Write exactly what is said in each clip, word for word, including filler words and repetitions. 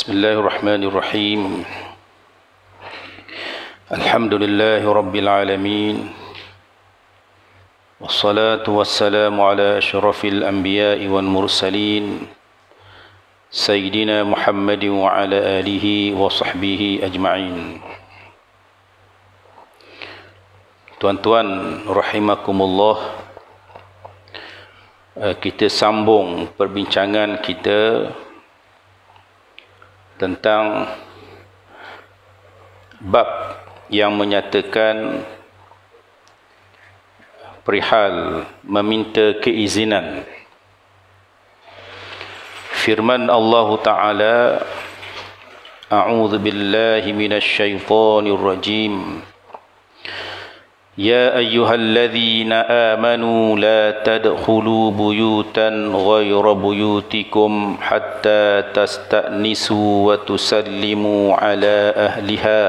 Bismillahirrahmanirrahim. Alhamdulillahi Rabbil Alamin. Wassalatu wassalamu ala ashrafil anbiya'i wal mursalin Sayyidina Muhammadin wa ala alihi wa sahbihi ajma'in. Tuan-tuan rahimakumullah, kita sambung perbincangan kita tentang bab yang menyatakan perihal meminta keizinan. Firman Allah Ta'ala, A'udzu billahi minasy syaithanir rajim. يا أيها الذين آمنوا لا تدخلوا بيوتا غير بيوتكم حتى تستأنسوا وتسلموا على أهلها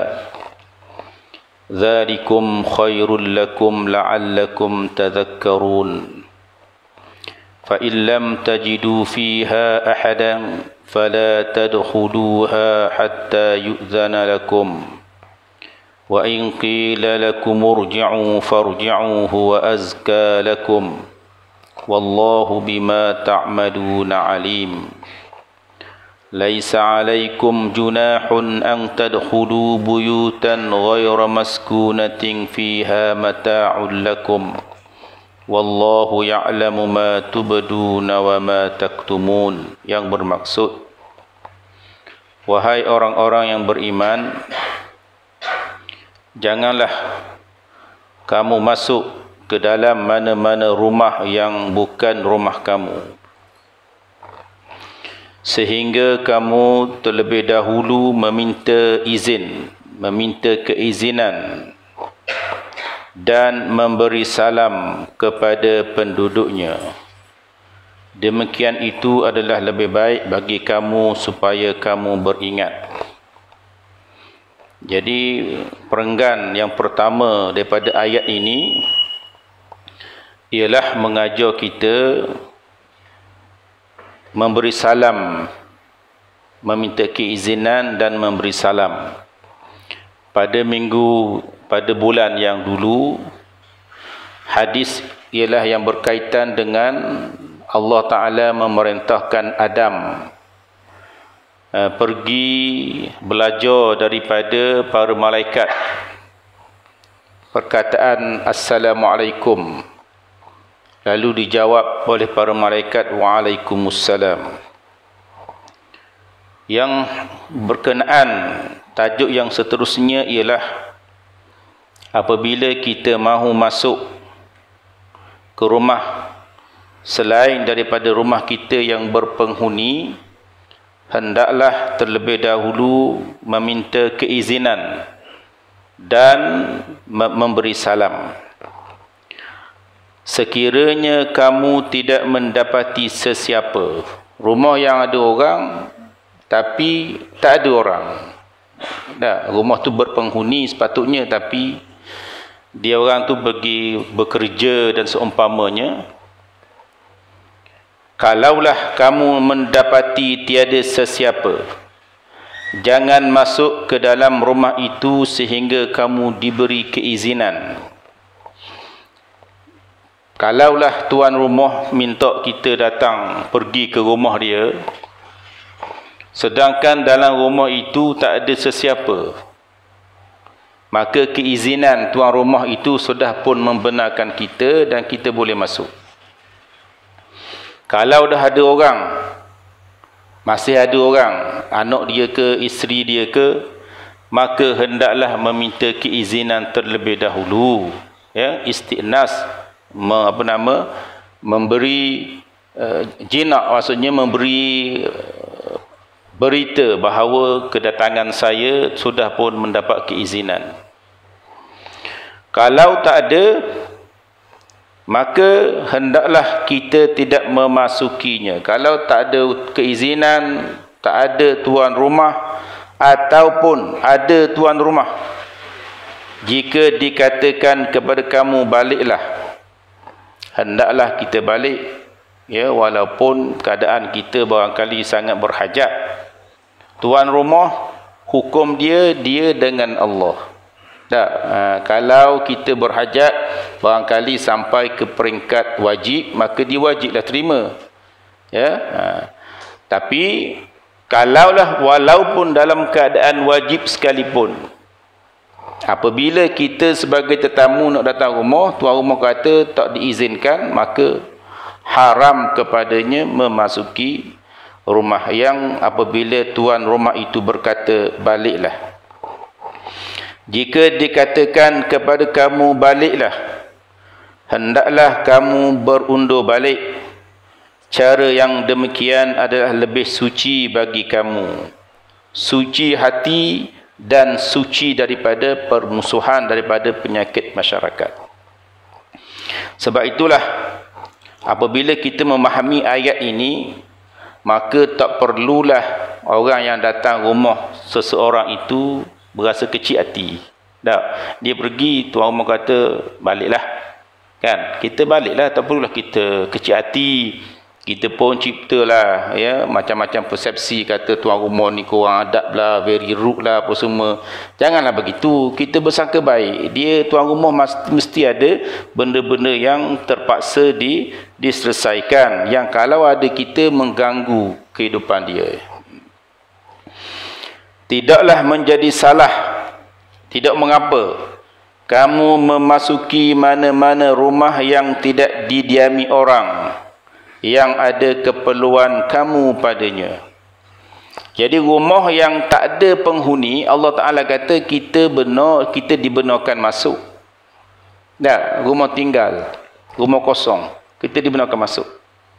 ذلكم خير لكم لعلكم تذكرون فإن لم تجدوا فيها أحدا فلا تدخلوها حتى يؤذن لكم وَإِنْ قِيلَ لَكُمُ ارْجِعُوا فَارْجِعُوا هُوَ أَزْكَى لَكُمْ وَاللَّهُ بِمَا تَعْمَلُونَ عَلِيمٌ لَيْسَ عَلَيْكُمْ جُنَاحٌ أَنْ تَدْخُلُوا بُيُوتًا غَيْرَ مَسْكُونَةٍ فِيهَا مَتَاعٌ لَكُمْ وَاللَّهُ يَعْلَمُ مَا تُبْدُونَ وَمَا تَكْتُمُونَ. Yang bermaksud, wahai orang-orang yang beriman, janganlah kamu masuk ke dalam mana-mana rumah yang bukan rumah kamu, sehingga kamu terlebih dahulu meminta izin, meminta keizinan dan memberi salam kepada penduduknya. Demikian itu adalah lebih baik bagi kamu supaya kamu beringat. Jadi perenggan yang pertama daripada ayat ini ialah mengajar kita memberi salam, meminta keizinan dan memberi salam. Pada minggu, pada bulan yang dulu, hadis ialah yang berkaitan dengan Allah Ta'ala memerintahkan Adam Uh, pergi belajar daripada para malaikat perkataan Assalamualaikum, lalu dijawab oleh para malaikat Waalaikumsalam. Yang berkenaan tajuk yang seterusnya ialah apabila kita mahu masuk ke rumah selain daripada rumah kita yang berpenghuni, hendaklah terlebih dahulu meminta keizinan dan memberi salam. Sekiranya kamu tidak mendapati sesiapa, rumah yang ada orang tapi tak ada orang, nah, rumah tu berpenghuni sepatutnya, tapi dia orang tu pergi bekerja dan seumpamanya, kalaulah kamu mendapati tiada sesiapa, jangan masuk ke dalam rumah itu sehingga kamu diberi keizinan. Kalaulah tuan rumah minta kita datang pergi ke rumah dia, sedangkan dalam rumah itu tak ada sesiapa, maka keizinan tuan rumah itu sudah pun membenarkan kita dan kita boleh masuk. Kalau dah ada orang, masih ada orang, anak dia ke, isteri dia ke, maka hendaklah meminta keizinan terlebih dahulu, ya, istiqnas, me, apa nama, memberi uh, jinak, maksudnya memberi uh, berita bahawa kedatangan saya sudah pun mendapat keizinan. Kalau tak ada, maka hendaklah kita tidak memasukinya. Kalau tak ada keizinan, tak ada tuan rumah, ataupun ada tuan rumah, jika dikatakan kepada kamu baliklah, hendaklah kita balik, ya, walaupun keadaan kita barangkali sangat berhajat, Tuan rumah, hukum dia, dia dengan Allah. Tak, ha, kalau kita berhajat barangkali sampai ke peringkat wajib, maka dia wajiblah terima. Ya, ha. Tapi kalaulah walaupun dalam keadaan wajib sekalipun, apabila kita sebagai tetamu nak datang rumah, tuan rumah kata tak diizinkan, maka haram kepadanya memasuki rumah yang apabila tuan rumah itu berkata baliklah. Jika dikatakan kepada kamu baliklah, hendaklah kamu berundur balik. Cara yang demikian adalah lebih suci bagi kamu, suci hati dan suci daripada permusuhan, daripada penyakit masyarakat. Sebab itulah apabila kita memahami ayat ini, maka tak perlulah orang yang datang rumah seseorang itu berasa kecil hati. Tak, dia pergi, tuan rumah kata baliklah, kan, kita baliklah, tak perlulah kita kecil hati. Kita pun ciptalah ya macam-macam persepsi, kata tuan rumah ni kurang adab lah, very rude lah, apa semua. Janganlah begitu. Kita bersangka baik. Dia tuan rumah mesti ada benda-benda yang terpaksa di diselesaikan, yang kalau ada kita mengganggu kehidupan dia. Tidaklah menjadi salah, tidak mengapa kamu memasuki mana-mana rumah yang tidak didiami orang yang ada keperluan kamu padanya. Jadi rumah yang tak ada penghuni, Allah Ta'ala kata kita benar, kita dibenarkan masuk. Tak, rumah tinggal, rumah kosong, kita dibenarkan masuk.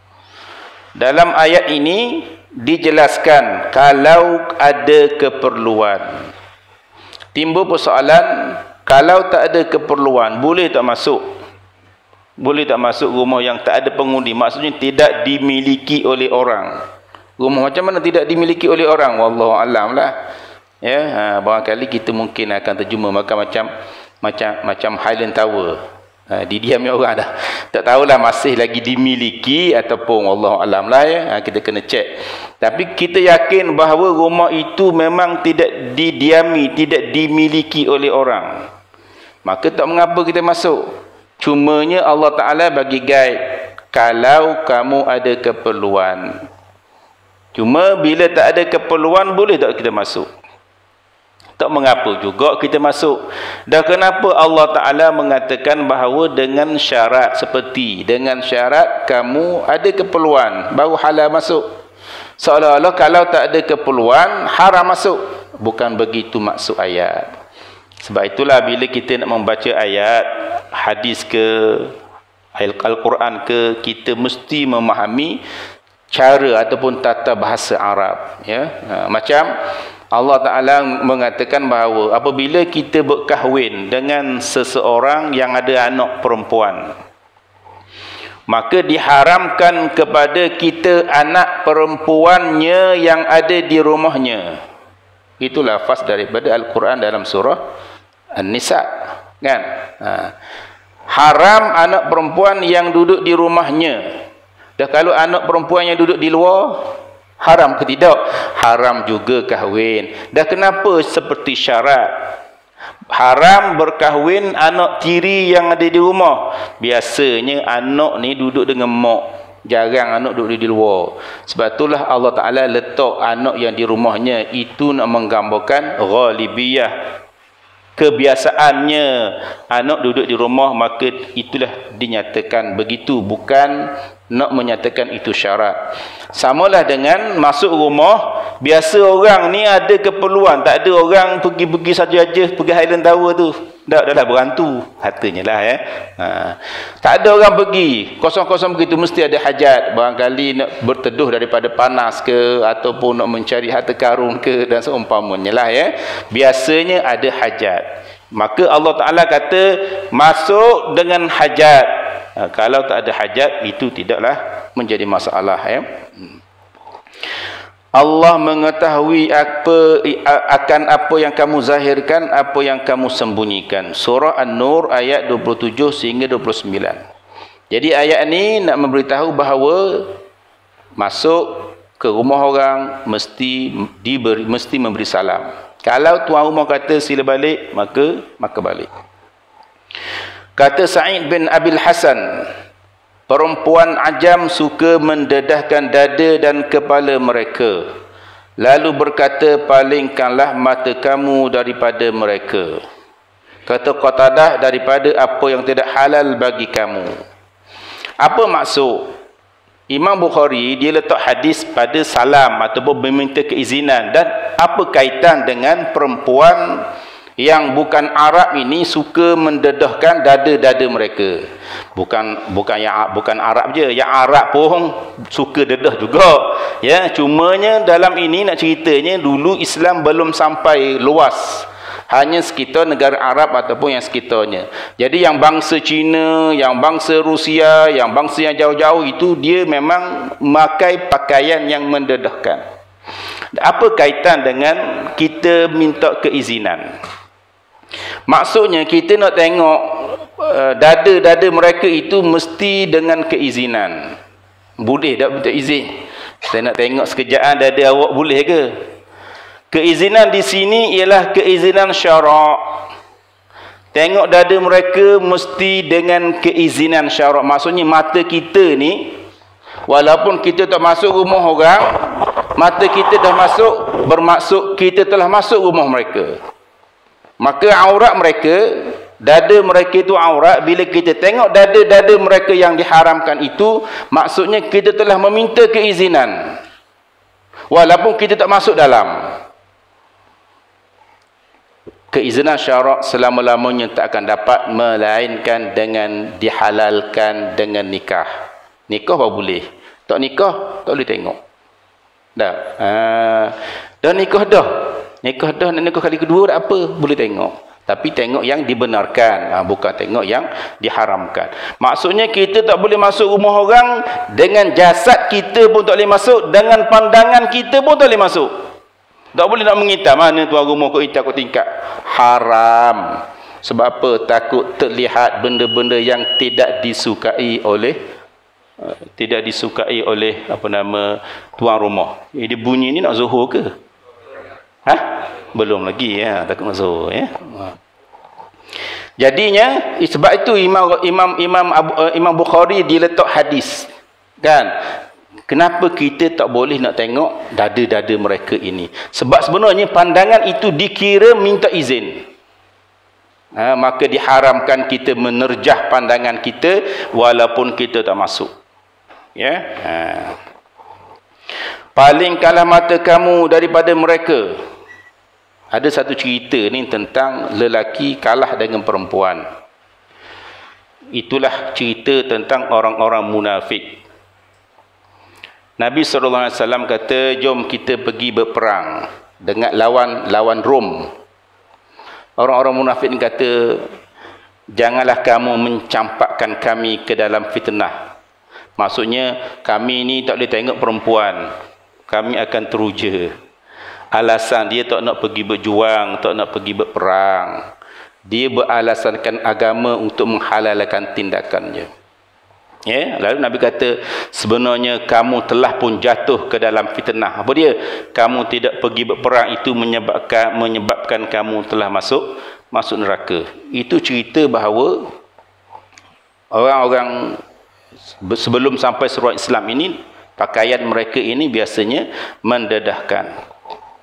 Dalam ayat ini dijelaskan kalau ada keperluan. Timbul persoalan, kalau tak ada keperluan, boleh tak masuk? Boleh tak masuk rumah yang tak ada penghuni? Maksudnya tidak dimiliki oleh orang. Rumah macam mana tidak dimiliki oleh orang? Wallahu alam lah. Ya, ha, barangkali kita mungkin akan terjumpa macam macam macam macam Highland Tower. Ha, didiami orang dah. Tak tahulah masih lagi dimiliki ataupun wallahu alam lah ya. Ha, kita kena cek. Tapi kita yakin bahawa rumah itu memang tidak didiami, tidak dimiliki oleh orang. Maka tak mengapa kita masuk. Cumanya Allah Ta'ala bagi guide, kalau kamu ada keperluan. Cuma bila tak ada keperluan, boleh tak kita masuk? Tak mengapa juga kita masuk. Dan kenapa Allah Ta'ala mengatakan bahawa dengan syarat, seperti dengan syarat kamu ada keperluan, baru halal masuk. Seolah-olah kalau tak ada keperluan, haram masuk. Bukan begitu maksud ayat. Sebab itulah bila kita nak membaca ayat, hadis ke, Al-Quran ke, kita mesti memahami cara ataupun tata bahasa Arab. Ya, ha, macam Allah Ta'ala mengatakan bahawa apabila kita berkahwin dengan seseorang yang ada anak perempuan, maka diharamkan kepada kita anak perempuannya yang ada di rumahnya. Itu lafaz daripada Al-Quran dalam surah An-Nisa, kan? Ha. Haram anak perempuan yang duduk di rumahnya. Dah kalau anak perempuan yang duduk di luar, haram ke tidak? Haram juga kahwin. Dah kenapa seperti syarat? Haram berkahwin anak tiri yang ada di rumah. Biasanya anak ni duduk dengan mak. Jarang anak duduk di luar. Sebab itulah Allah Ta'ala letak anak yang di rumahnya. Itu nak menggambarkan ghalibiyah, kebiasaannya anak duduk di rumah, maka itulah dinyatakan begitu, bukan nak menyatakan itu syarat. Samalah dengan masuk rumah, biasa orang ni ada keperluan, tak ada orang pergi-pergi saja-saja pergi Highland Tower tu. Dah dah berantu hatanya lah ya. Ha. Tak ada orang pergi kosong-kosong begitu, mesti ada hajat. Barangkali nak berteduh daripada panas ke, ataupun nak mencari harta karun ke, dan seumpamanya lah ya. Biasanya ada hajat. Maka Allah Ta'ala kata masuk dengan hajat. Ha, kalau tak ada hajat, itu tidaklah menjadi masalah ya. Hmm. Allah mengetahui apa akan apa yang kamu zahirkan, apa yang kamu sembunyikan. Surah An-Nur ayat dua puluh tujuh sehingga dua puluh sembilan. Jadi ayat ini nak memberitahu bahawa masuk ke rumah orang mesti diberi, mesti memberi salam. Kalau tuan rumah kata sila balik, maka maka balik. Kata Sa'id bin Abil Hasan, perempuan ajam suka mendedahkan dada dan kepala mereka, lalu berkata, palingkanlah mata kamu daripada mereka. Kata Qatadah, daripada apa yang tidak halal bagi kamu. Apa maksud? Imam Bukhari dia letak hadis pada salam ataupun meminta keizinan, dan apa kaitan dengan perempuan yang bukan Arab ini suka mendedahkan dada-dada mereka. Bukan bukan yang bukan Arab je, yang Arab pun suka dedah juga. Ya, cumanya dalam ini nak ceritanya dulu Islam belum sampai luas. Hanya sekitar negara Arab ataupun yang sekitarnya. Jadi yang bangsa Cina, yang bangsa Rusia, yang bangsa yang jauh-jauh itu dia memang memakai pakaian yang mendedahkan. Apa kaitan dengan kita minta keizinan? Maksudnya kita nak tengok uh, dada-dada mereka itu mesti dengan keizinan. Boleh tak minta izin? Saya nak tengok sekejap dada awak, boleh ke? Keizinan di sini ialah keizinan syarak. Tengok dada mereka mesti dengan keizinan syarak. Maksudnya mata kita ni, walaupun kita tak masuk rumah orang, mata kita dah masuk, bermaksud kita telah masuk rumah mereka. Maka aurat mereka, dada mereka itu aurat. Bila kita tengok dada-dada mereka yang diharamkan itu, maksudnya kita telah meminta keizinan, walaupun kita tak masuk dalam. Keizinan syarak selama-lamanya tak akan dapat, melainkan dengan dihalalkan dengan nikah. Nikah baru boleh. Tak nikah, tak boleh tengok. Dah. Ha. Dah nikah dah. Nikah dah, nikah kali kedua tak apa, boleh tengok. Tapi tengok yang dibenarkan, ha, bukan tengok yang diharamkan. Maksudnya kita tak boleh masuk rumah orang, dengan jasad kita pun tak boleh masuk, dengan pandangan kita pun tak boleh masuk. Tak boleh nak mengintai, mana tuan rumah kau intai kau tingkat. Haram. Sebab apa? Takut terlihat benda-benda yang tidak disukai oleh uh, tidak disukai oleh apa nama tuan rumah. Eh, dia bunyi ni nak zuhur ke? Ha? Belum lagi ya, takut nak zuhur ya. Jadinya sebab itu Imam Imam Imam Abu, uh, Imam Bukhari dia letak hadis. Kan? Kenapa kita tak boleh nak tengok dada-dada mereka ini? Sebab sebenarnya pandangan itu dikira minta izin. Ha, maka diharamkan kita menerjah pandangan kita walaupun kita tak masuk. Ya. Ha. Palingkanlah mata kamu daripada mereka. Ada satu cerita ni tentang lelaki kalah dengan perempuan. Itulah cerita tentang orang-orang munafik. Nabi sallallahu alaihi wasallam kata, jom kita pergi berperang dengan lawan lawan Rom. Orang-orang munafik ni kata, janganlah kamu mencampakkan kami ke dalam fitnah. Maksudnya, kami ni tak boleh tengok perempuan, kami akan teruja. Alasan dia tak nak pergi berjuang, tak nak pergi berperang. Dia beralasankan agama untuk menghalalkan tindakannya. Ya, lalu Nabi kata, sebenarnya kamu telah pun jatuh ke dalam fitnah. Apa dia? Kamu tidak pergi berperang itu menyebabkan menyebabkan kamu telah masuk masuk neraka. Itu cerita bahawa orang-orang sebelum sampai seruan Islam ini, pakaian mereka ini biasanya mendedahkan.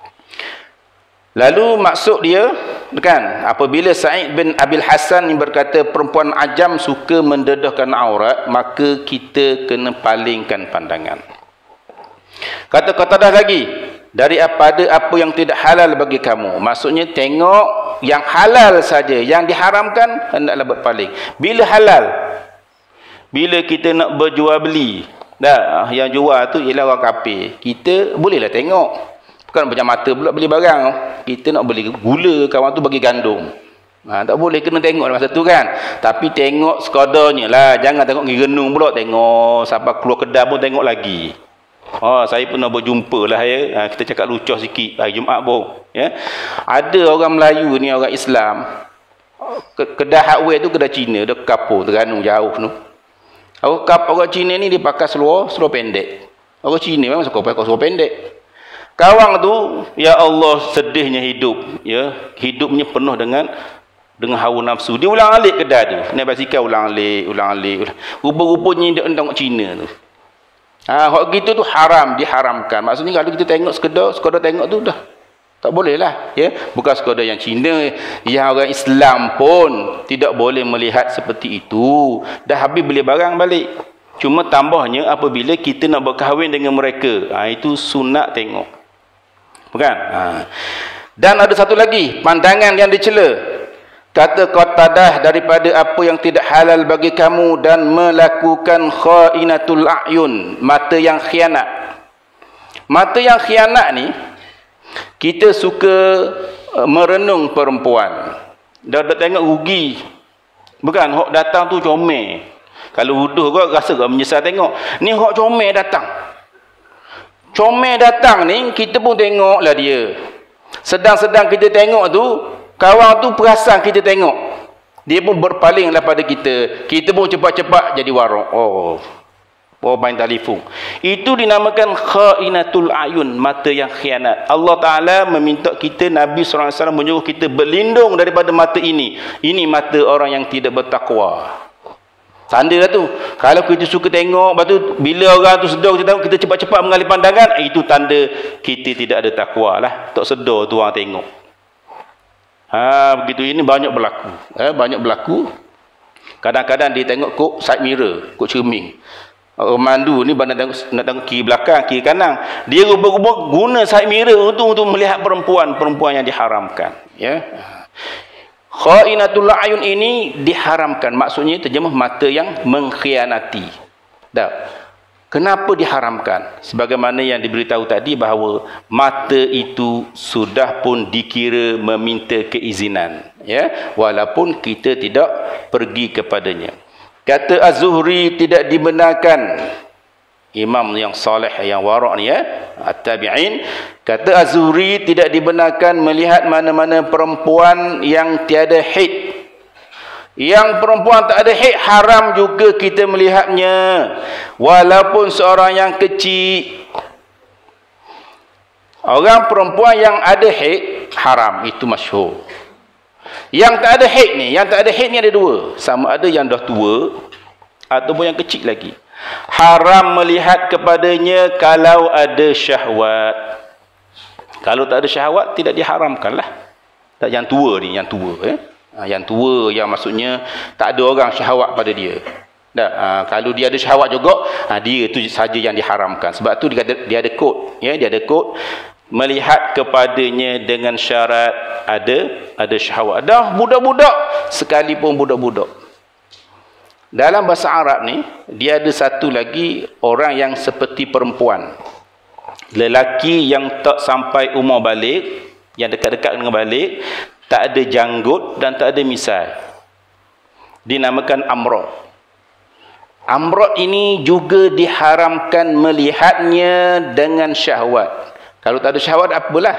Lalu maksud dia, kan, apabila Sa'id bin Abil Hasan yang berkata perempuan ajam suka mendedahkan aurat, maka kita kena palingkan pandangan. Kata Qatadah lagi, daripada apa yang tidak halal bagi kamu. Maksudnya tengok yang halal saja, yang diharamkan hendaklah berpaling. Bila halal? Bila kita nak berjual beli. Dah, yang jual tu ialah orang kafir. Kita bolehlah tengok. Bukan macam mata pula beli barang. Kita nak beli gula, kawan tu bagi gandum. Ha, tak boleh, kena tengok masa tu kan. Tapi tengok sekadarnya lah. Jangan tengok pergi renung pula. Tengok sampai keluar kedai pun tengok lagi. Oh, saya pernah berjumpa lah ya. Ha, kita cakap lucuh sikit hari Jumaat pun. Ya. Ada orang Melayu ni, orang Islam. Kedai hardware tu kedai Cina. Dia kapur, Terengganu jauh tu. Orang Cina ni dia pakai seluar, seluar pendek. Orang Cina memang suka pakai kaos pendek. Kawang tu, ya Allah, sedihnya hidup, ya. Hidupnya penuh dengan dengan hawa nafsu. Dia ulang-alik kedai tu. Naik basikal ulang-alik, ulang-alik. Ulang. Rupa-rupanya dia tengok Cina tu. Ha, hak gitu tu haram, diharamkan. Maksudnya kalau kita tengok sekedar, sekadar tengok tu dah tak boleh lah, ya. Bukan sekadar yang Cina, yang orang Islam pun tidak boleh melihat seperti itu. Dah habis beli barang balik. Cuma tambahnya apabila kita nak berkahwin dengan mereka, ha, itu sunat tengok. Bukan? Ha. Dan ada satu lagi pandangan yang dicela. Kata Qatadah, daripada apa yang tidak halal bagi kamu dan melakukan khainatul a'yun, mata yang khianat. Mata yang khianat ni, kita suka uh, merenung perempuan. Dah, dah tengok rugi. Bukan, hok datang tu comel. Kalau huduh kau rasa kau menyesal tengok. Ni hok comel datang. Comel datang ni, kita pun tengoklah dia. Sedang-sedang kita tengok tu, kawan tu perasan kita tengok. Dia pun berpalinglah pada kita. Kita pun cepat-cepat jadi warung. Oh. Oh, main telefon. Itu dinamakan khainatul ayun, mata yang khianat. Allah Ta'ala meminta kita, Nabi sallallahu alaihi wasallam menyuruh kita berlindung daripada mata ini. Ini mata orang yang tidak bertakwa. Tanda lah tu. Kalau kita suka tengok, lepas tu bila orang tu sedar kita tengok, kita cepat-cepat mengalih pandangan, itu tanda kita tidak ada takwa lah. Tak sedar tu orang tengok. Ha, begitu. Ini banyak berlaku. Eh, banyak berlaku. Kadang-kadang dia tengok kok side mirror, kok cermin. Orang mandu ni nak tengok, nak tengok kiri belakang, kiri kanan. Dia rupa-rupa guna side mirror untuk untuk melihat perempuan-perempuan yang diharamkan. Ya. Khainatul ayun ini diharamkan. Maksudnya terjemah mata yang mengkhianati. Dah. Kenapa diharamkan? Sebagaimana yang diberitahu tadi bahawa mata itu sudah pun dikira meminta keizinan, ya, walaupun kita tidak pergi kepadanya. Kata Az-Zuhri, tidak dibenarkan, imam yang saleh yang warak ni, ya, at-tabi'in, kata Az-Zuhri, tidak dibenarkan melihat mana-mana perempuan yang tiada haid. Yang perempuan tak ada haid, haram juga kita melihatnya, walaupun seorang yang kecil. Orang perempuan yang ada haid haram, itu masyhur. Yang tak ada haid ni, yang tak ada haid ni ada dua. Sama ada yang dah tua ataupun yang kecil lagi. Haram melihat kepadanya kalau ada syahwat. Kalau tak ada syahwat, tidak diharamkanlah. Tak, yang tua ni, yang tua, eh. Ha, yang tua, yang maksudnya tak ada orang syahwat pada dia. Dah, ha, kalau dia ada syahwat juga, ha, dia tu saja yang diharamkan. Sebab tu dia ada, dia ada kod, ya, dia ada kod melihat kepadanya dengan syarat ada ada syahwat. Dah budak-budak, sekalipun budak-budak. Dalam bahasa Arab ni, dia ada satu lagi orang yang seperti perempuan. Lelaki yang tak sampai umur balik, yang dekat-dekat dengan balik, tak ada janggut dan tak ada misai. Dinamakan amrod. Amrod ini juga diharamkan melihatnya dengan syahwat. Kalau tak ada syahwat, apalah.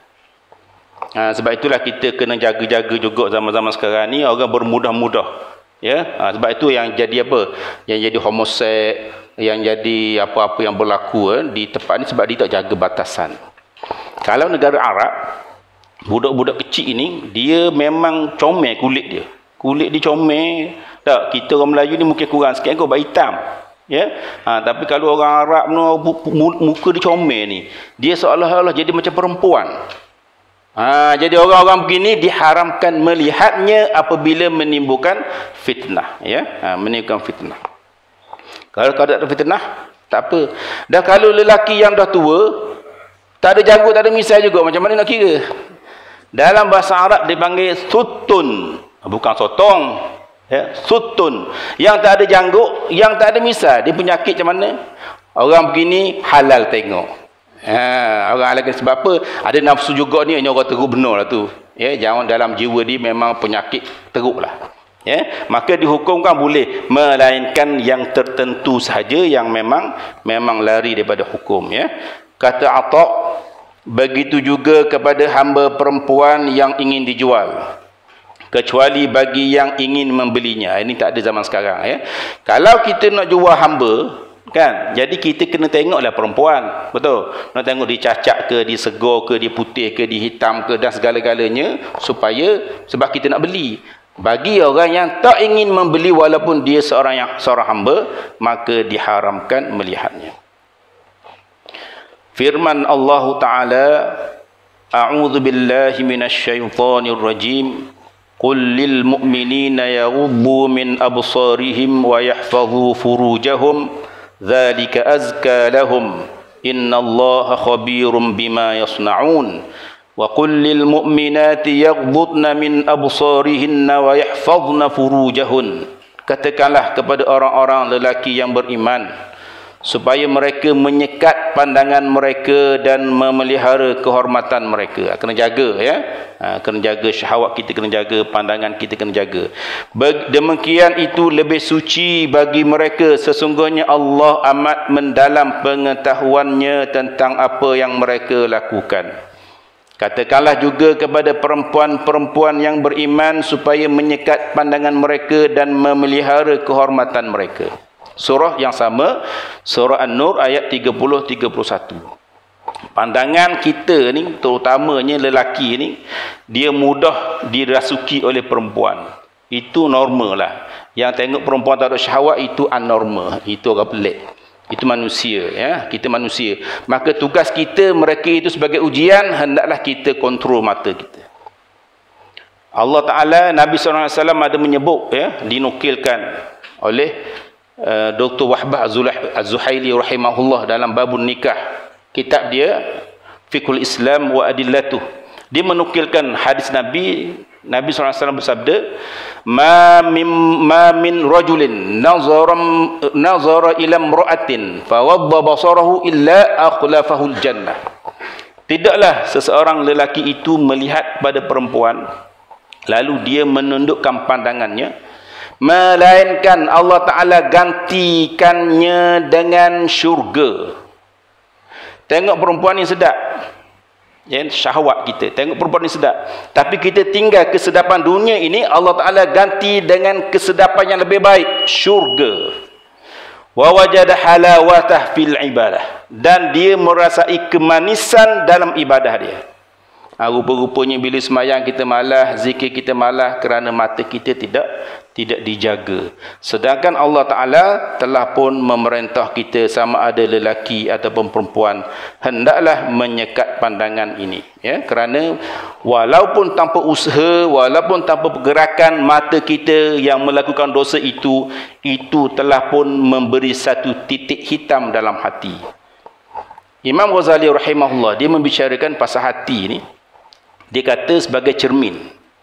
Ha, sebab itulah kita kena jaga-jaga juga zaman-zaman sekarang ni, orang bermudah-mudah. Ya, ha, sebab itu yang jadi apa? Yang jadi homoseks, yang jadi apa-apa yang berlaku eh, di tempat ni, sebab dia tak jaga batasan. Kalau negara Arab, budak-budak kecil ini, dia memang comel kulit dia. Kulit dia comel. Tak, kita orang Melayu ni mungkin kurang sikit, kau bak hitam. Ya, ha, tapi kalau orang Arab no, muka dia comel ni, dia seolah-olah jadi macam perempuan. Ha, jadi orang-orang begini diharamkan melihatnya apabila menimbulkan fitnah, ya, ha, menimbulkan fitnah. Kalau kalau tak ada fitnah, tak apa. Dah kalau lelaki yang dah tua, tak ada janggut, tak ada misai juga, macam mana nak kira? Dalam bahasa Arab dipanggil sutun, bukan sotong. Ya, sutun, yang tak ada janggut, yang tak ada misai. Dia penyakit macam mana? Orang begini halal tengok. Ha, orang halal sebab apa? Ada nafsu juga ni, orang teruk benar lah tu. Ya, jangan dalam jiwa dia memang penyakit teruk lah. Ya, maka dihukumkan boleh, melainkan yang tertentu sahaja yang memang memang lari daripada hukum. Ya, kata Atta', begitu juga kepada hamba perempuan yang ingin dijual, kecuali bagi yang ingin membelinya. Ini tak ada zaman sekarang, ya. Kalau kita nak jual hamba, kan? Jadi kita kena tengoklah perempuan, betul? Nak tengok dia cacat ke, dia segar ke, dia putih ke, dia hitam ke, dan segala-galanya, supaya sebab kita nak beli. Bagi orang yang tak ingin membeli walaupun dia seorang yang seorang hamba, maka diharamkan melihatnya. Firman Allah Taala, A'udzu billahi minasy syaithanir rajim. Qul lil mu'minina yaghuddu min absarihim wa yahfazu furujahum dzalika azka lahum innallaha khabirum bima yasnaun wa qul lil mu'minati yaghuddna min absarihinna wa yahfazna furujahun. Katakanlah kepada orang-orang lelaki yang beriman supaya mereka menyekat pandangan mereka dan memelihara kehormatan mereka. Kena jaga, ya. Ha, kena jaga syahwat kita, kena jaga pandangan kita, kena jaga. Demikian itu lebih suci bagi mereka. Sesungguhnya Allah amat mendalam pengetahuannya tentang apa yang mereka lakukan. Katakanlah juga kepada perempuan-perempuan yang beriman supaya menyekat pandangan mereka dan memelihara kehormatan mereka. Surah yang sama, surah An-Nur ayat tiga puluh tiga puluh satu. Pandangan kita ni, terutamanya lelaki ni, dia mudah dirasuki oleh perempuan. Itu normal lah. Yang tengok perempuan tak ada syahwat, itu anormal. Itu orang pelik. Itu manusia, ya. Kita manusia. Maka tugas kita, mereka itu sebagai ujian, hendaklah kita kontrol mata kita. Allah Ta'ala, Nabi sallallahu alaihi wasallam ada menyebut, ya, dinukilkan oleh Uh, Doktor Wahbah Az-Zuhaili rahimahullah dalam babun nikah, kitab dia Fiqhul Islam wa Adillatuh. Dia menukilkan hadis Nabi. Nabi sallallahu alaihi wasallam bersabda, ma min ma min rajulin nazara nazara ila imra'atin fa wadda basarahu illa aqlafahu al-jannah. Tidaklah seseorang lelaki itu melihat pada perempuan lalu dia menundukkan pandangannya, melainkan Allah Ta'ala gantikannya dengan syurga. Tengok perempuan ni sedap, ya, syahwat kita, tengok perempuan ni sedap, tapi kita tinggal kesedapan dunia ini, Allah Ta'ala ganti dengan kesedapan yang lebih baik, syurga. Wa wajada halawatah fil ibadah, dan dia merasai kemanisan dalam ibadah dia. Ha, rupa-rupanya bila semayang kita malas, zikir kita malas kerana mata kita tidak tidak dijaga. Sedangkan Allah Ta'ala telah pun memerintah kita, sama ada lelaki ataupun perempuan, hendaklah menyekat pandangan ini, ya, kerana walaupun tanpa usaha, walaupun tanpa pergerakan mata kita yang melakukan dosa itu, itu telah pun memberi satu titik hitam dalam hati. Imam Ghazali rahimahullah, dia membicarakan pasal hati ni. Dia kata sebagai cermin.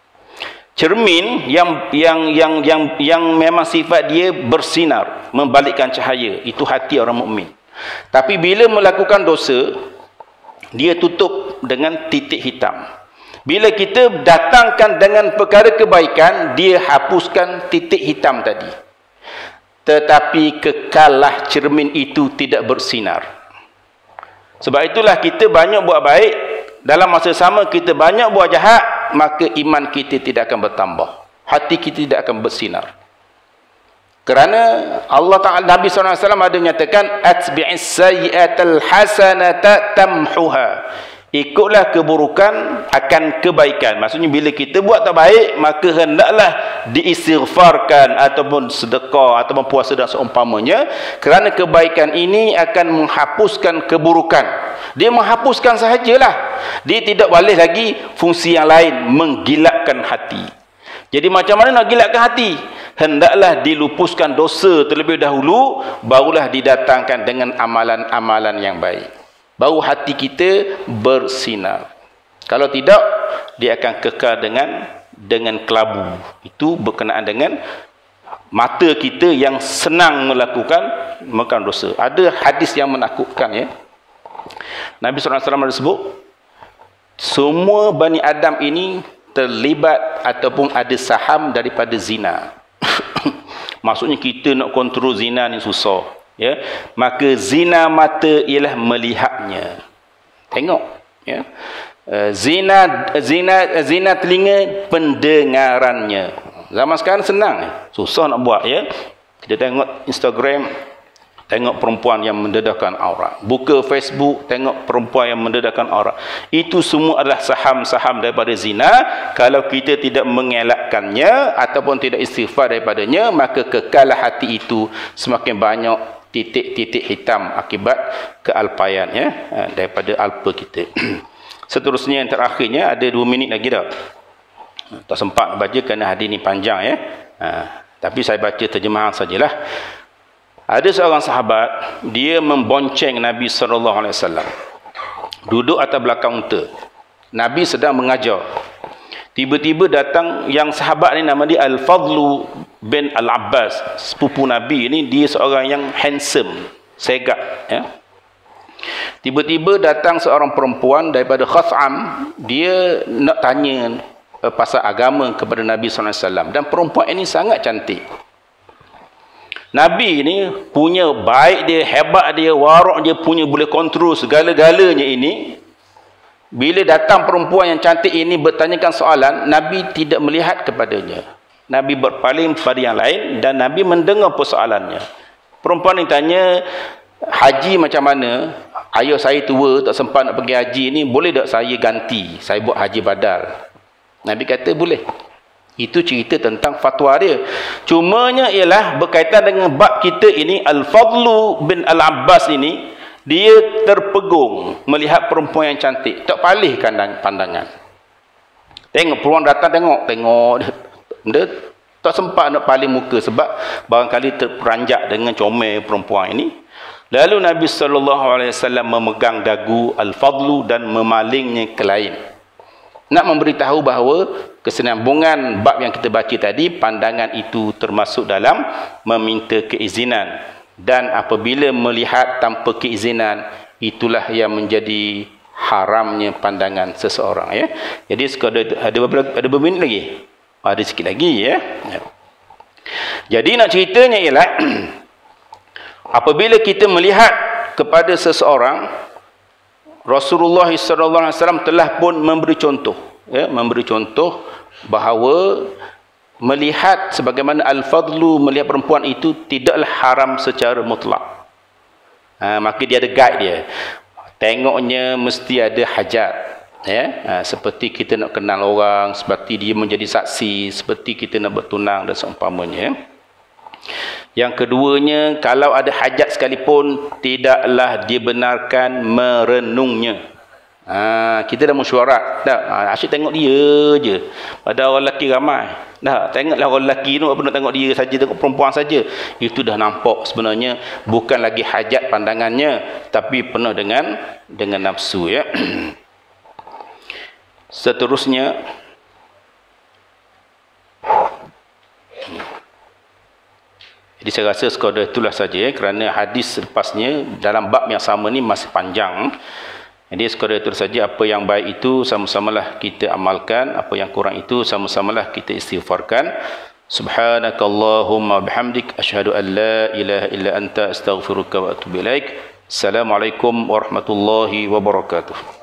Cermin yang yang yang yang yang memang sifat dia bersinar, membalikkan cahaya, itu hati orang mukmin. Tapi bila melakukan dosa, dia tutup dengan titik hitam. Bila kita datangkan dengan perkara kebaikan, dia hapuskan titik hitam tadi. Tetapi kekallah cermin itu tidak bersinar. Sebab itulah kita banyak buat baik, dalam masa sama kita banyak buat jahat, maka iman kita tidak akan bertambah, hati kita tidak akan bersinar. Kerana Allah Ta'ala, Nabi sallallahu alaihi wasallam ada menyatakan, atbi'is sayyi'atal hasanata tamhuha. Ikutlah keburukan akan kebaikan. Maksudnya bila kita buat tak baik, maka hendaklah diistighfarkan ataupun sedekah ataupun puasa dan seumpamanya, kerana kebaikan ini akan menghapuskan keburukan. Dia menghapuskan sahajalah, dia tidak boleh lagi fungsi yang lain, menggilapkan hati. Jadi macam mana nak gilapkan hati? Hendaklah dilupuskan dosa terlebih dahulu, barulah didatangkan dengan amalan-amalan yang baik. Baru hati kita bersinar. Kalau tidak, dia akan kekal dengan dengan kelabu. Itu berkenaan dengan mata kita yang senang melakukan melakukan dosa. Ada hadis yang menakutkan, ya. Nabi sallallahu alaihi wasallam ada sebut, semua Bani Adam ini terlibat ataupun ada saham daripada zina. Maksudnya kita nak kontrol zina ni susah, ya. Maka zina mata ialah melihatnya. Tengok, ya. Zina zina zina telinga, pendengarannya. Zaman sekarang senang, susah nak buat, ya. Kita tengok Instagram, tengok perempuan yang mendedahkan aurat. Buka Facebook, tengok perempuan yang mendedahkan aurat. Itu semua adalah saham-saham daripada zina. Kalau kita tidak mengelakkannya ataupun tidak istighfar daripadanya, maka kekalah hati itu semakin banyak titik-titik hitam akibat kealpaian, ya, daripada alpa kita. Seterusnya yang terakhirnya, ada dua minit lagi dah. Tak sempat baca kerana hadis ni panjang, ya. Ha, tapi saya baca terjemahan sajalah. Ada seorang sahabat, dia membonceng Nabi sallallahu alaihi wasallam. Duduk atas belakang unta. Nabi sedang mengajar. Tiba-tiba datang yang sahabat ni, nama dia Al-Fadlu bin Al-Abbas, sepupu Nabi ni. Dia seorang yang handsome, segak, ya. Tiba-tiba datang seorang perempuan daripada Khas'am. Dia nak tanya uh, pasal agama kepada Nabi sallallahu alaihi wasallam. Dan perempuan ini sangat cantik. Nabi ni punya baik dia, hebat dia, warak dia, punya boleh kontrol segala-galanya ini. Bila datang perempuan yang cantik ini bertanyakan soalan, Nabi tidak melihat kepadanya. Nabi berpaling kepada yang lain dan Nabi mendengar persoalannya. Perempuan ni tanya, haji macam mana? Ayah saya tua, tak sempat nak pergi haji ni, boleh tak saya ganti? Saya buat haji badal. Nabi kata boleh. Itu cerita tentang fatwa dia. Cumanya ialah berkaitan dengan bab kita ini, Al-Fadlu bin Al-Abbas ini, dia terpegung melihat perempuan yang cantik. Tak palihkan pandangan. Tengok perempuan datang, tengok, tengok. Dia tak sempat nak paling muka sebab barangkali terperanjat dengan comel perempuan ini. Lalu Nabi sallallahu alaihi wasallam memegang dagu Al-Fadlu dan memalingnya ke lain. Nak memberitahu bahawa kesinambungan bab yang kita baca tadi, pandangan itu termasuk dalam meminta keizinan. Dan apabila melihat tanpa keizinan, itulah yang menjadi haramnya pandangan seseorang, ya. Jadi sekadar ada beberapa, ada beberapa minit lagi. Ada sikit lagi, ya. Jadi nak ceritanya ialah apabila kita melihat kepada seseorang, Rasulullah sallallahu alaihi wasallam telah pun memberi contoh, ya, memberi contoh bahawa melihat sebagaimana Al-Fadlu melihat perempuan itu tidaklah haram secara mutlak. Ha, maka dia ada guide dia. Tengoknya mesti ada hajat, ya. Ha, seperti kita nak kenal orang, seperti dia menjadi saksi, seperti kita nak bertunang dan seumpamanya. Yang keduanya, kalau ada hajat sekalipun, tidaklah dibenarkan merenungnya. Ha, kita dah mesyuarat. Dah, ha, asyik tengok dia je. Pada orang lelaki ramai. Dah, tengoklah orang lelaki tu, apa nak tengok dia saja, tengok perempuan saja. Itu dah nampak sebenarnya bukan lagi hajat pandangannya, tapi penuh dengan dengan nafsu, ya. Seterusnya, jadi saya rasa sekadar itulah saja, ya, kerana hadis lepasnya dalam bab yang sama ni masih panjang. Jadi sekadar itu saja. Apa yang baik itu sama-samalah kita amalkan, apa yang kurang itu sama-samalah kita istighfarkan. Subhanakallahumma bihamdik, asyhadu an la ilaha illa anta, astaghfiruka wa atubu ilaik. Assalamualaikum warahmatullahi wabarakatuh.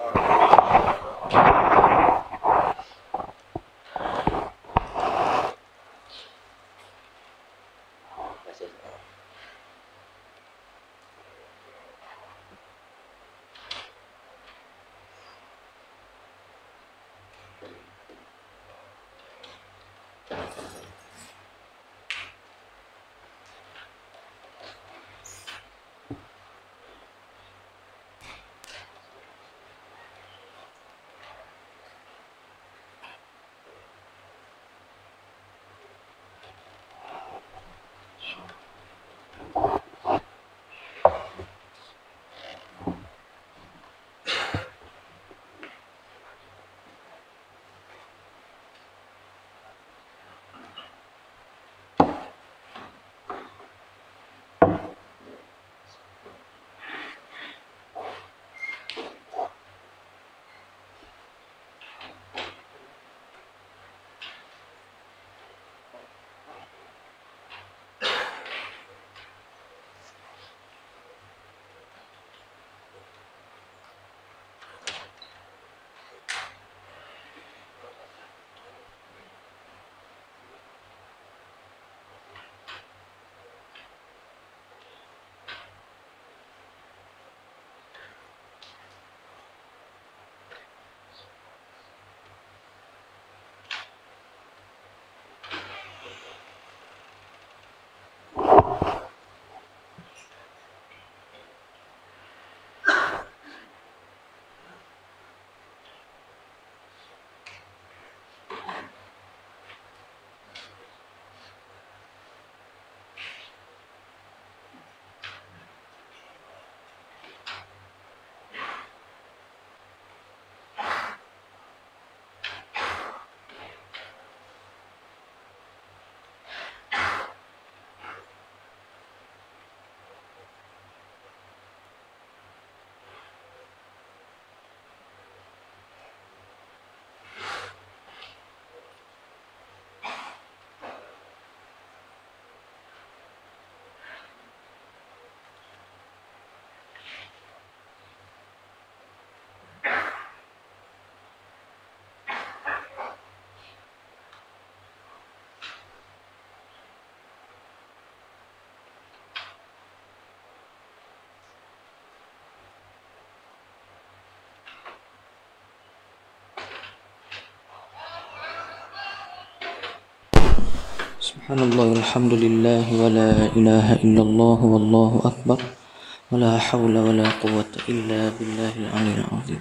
Subhanallah, alhamdulillah, wa la ilaha illallah, wallahu akbar, wa la hawla wa la quwwata illa billahil aliyyil azim.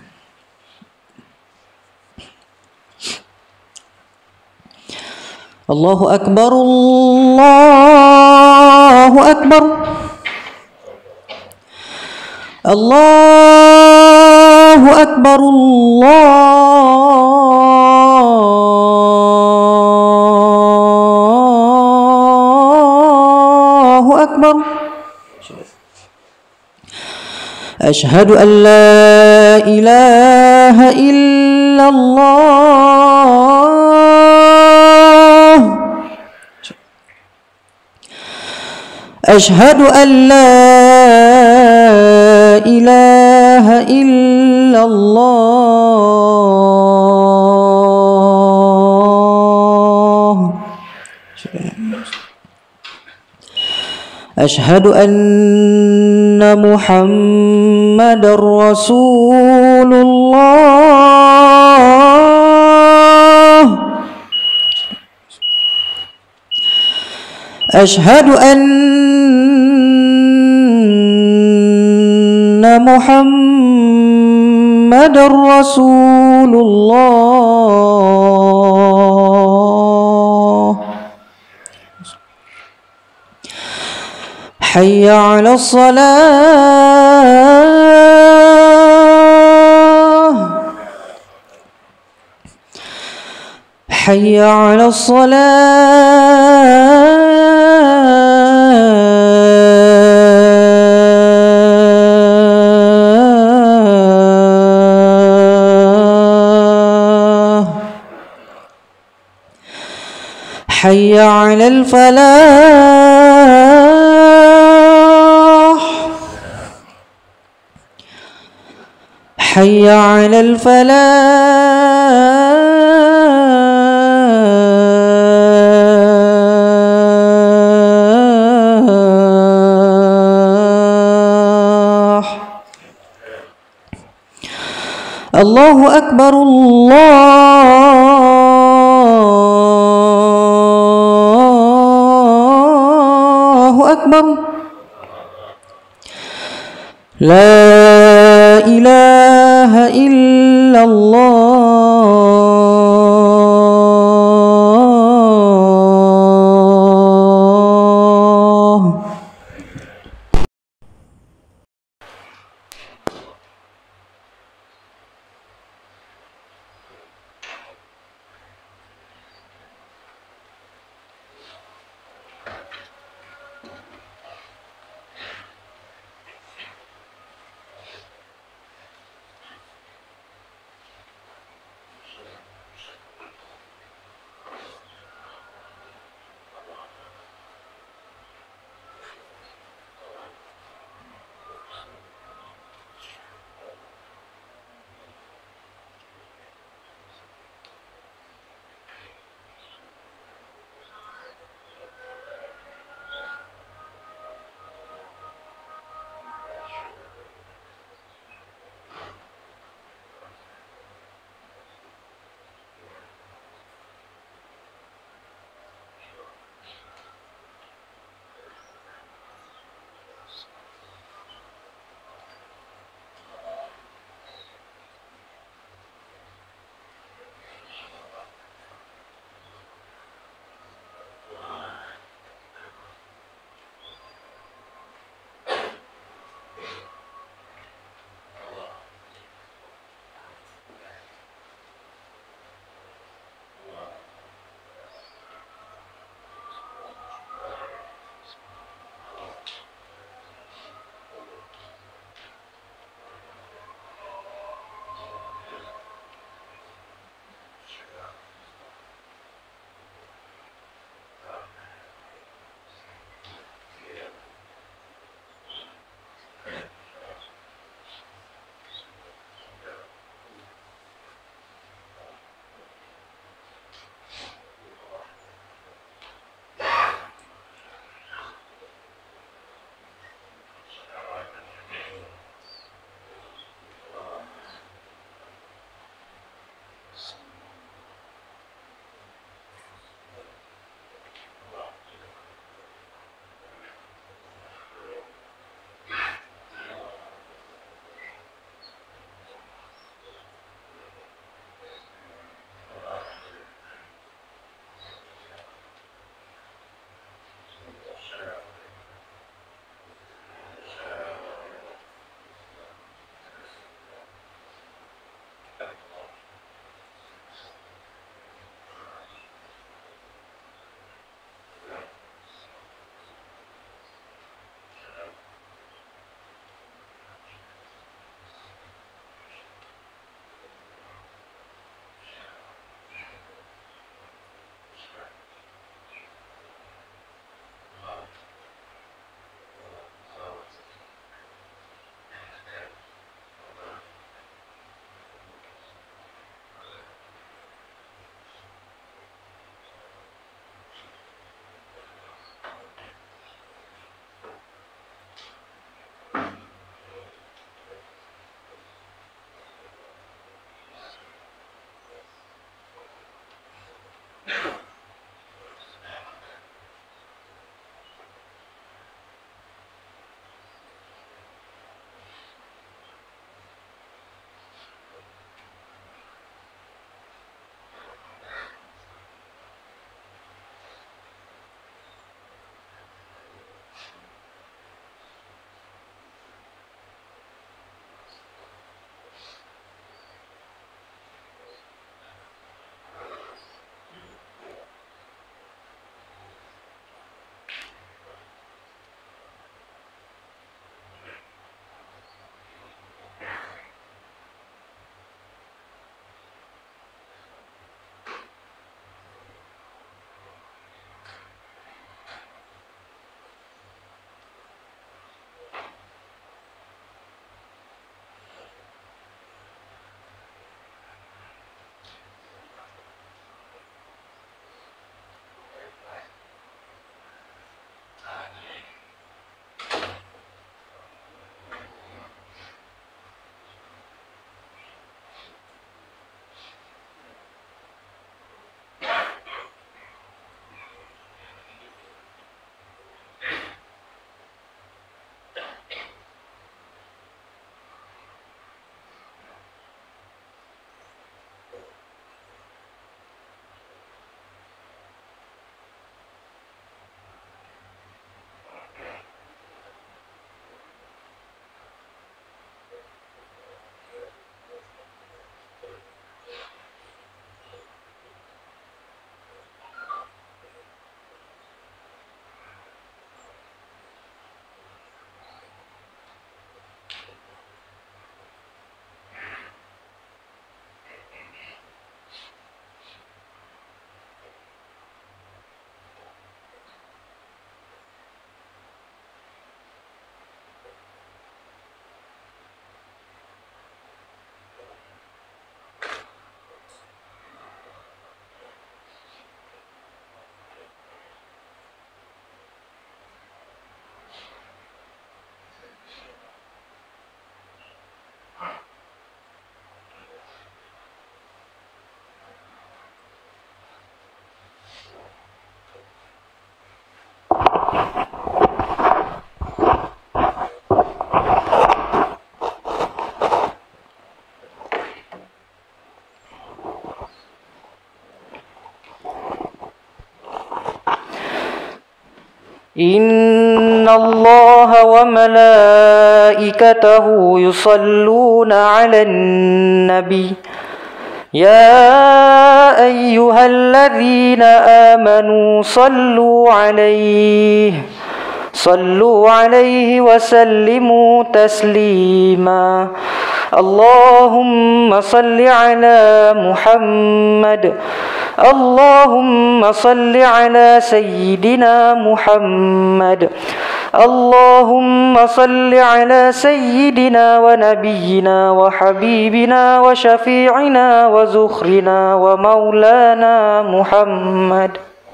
Allahu akbar, Allahu akbar, Allahu akbar, Allahu akbar. Ashhadu an la ilaha illallah. Ashhadu an la ilaha illallah. Ashhadu anna Muhammadar Rasulullah. Ashhadu anna Muhammadar Rasulullah. Hayya 'alas salah. Hayya 'alas salah. Hayya 'alal falah. Hayya 'alal falah. Allahu akbar, Allahu akbar. La ilaha illallah. إن الله وملائكته يصلون على النبي يا أيها الذين آمنوا صلوا عليه صلوا عليه وسلموا تسليما اللهم صل على محمد اللهم صل على سيدنا محمد اللهم صل على سيدنا ونبينا وحبيبنا وشفيعنا وزخرنا ومولانا محمد.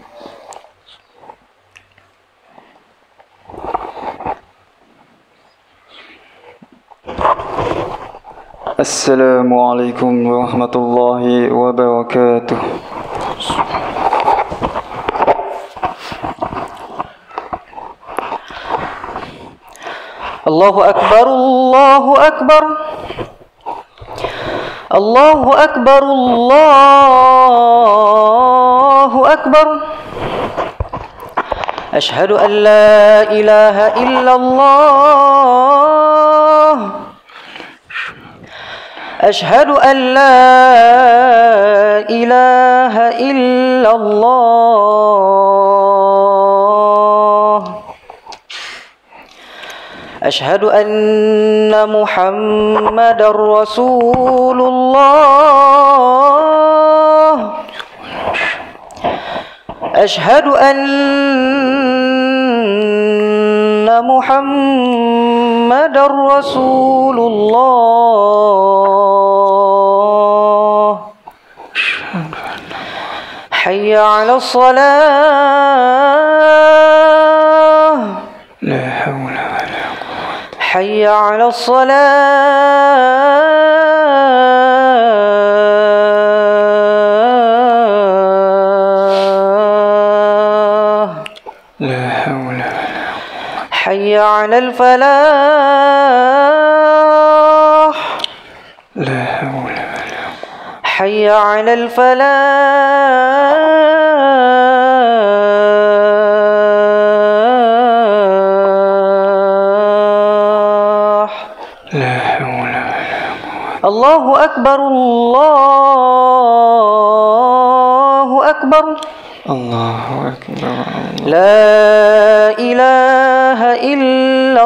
السلام عليكم ورحمة الله وبركاته. الله أكبر الله أكبر الله أكبر الله أكبر أشهد أن لا إله إلا الله أشهد أن لا إله إلا الله أشهد أن محمد رسول الله أشهد أن محمد رسول الله حي على الصلاة لا حول ولا حي على الصلاة لا حول ولا حي على الفلاح لا حول ولا حي على الفلاح لا حول ولا الله أكبر الله أكبر الله أكبر لا إله إلا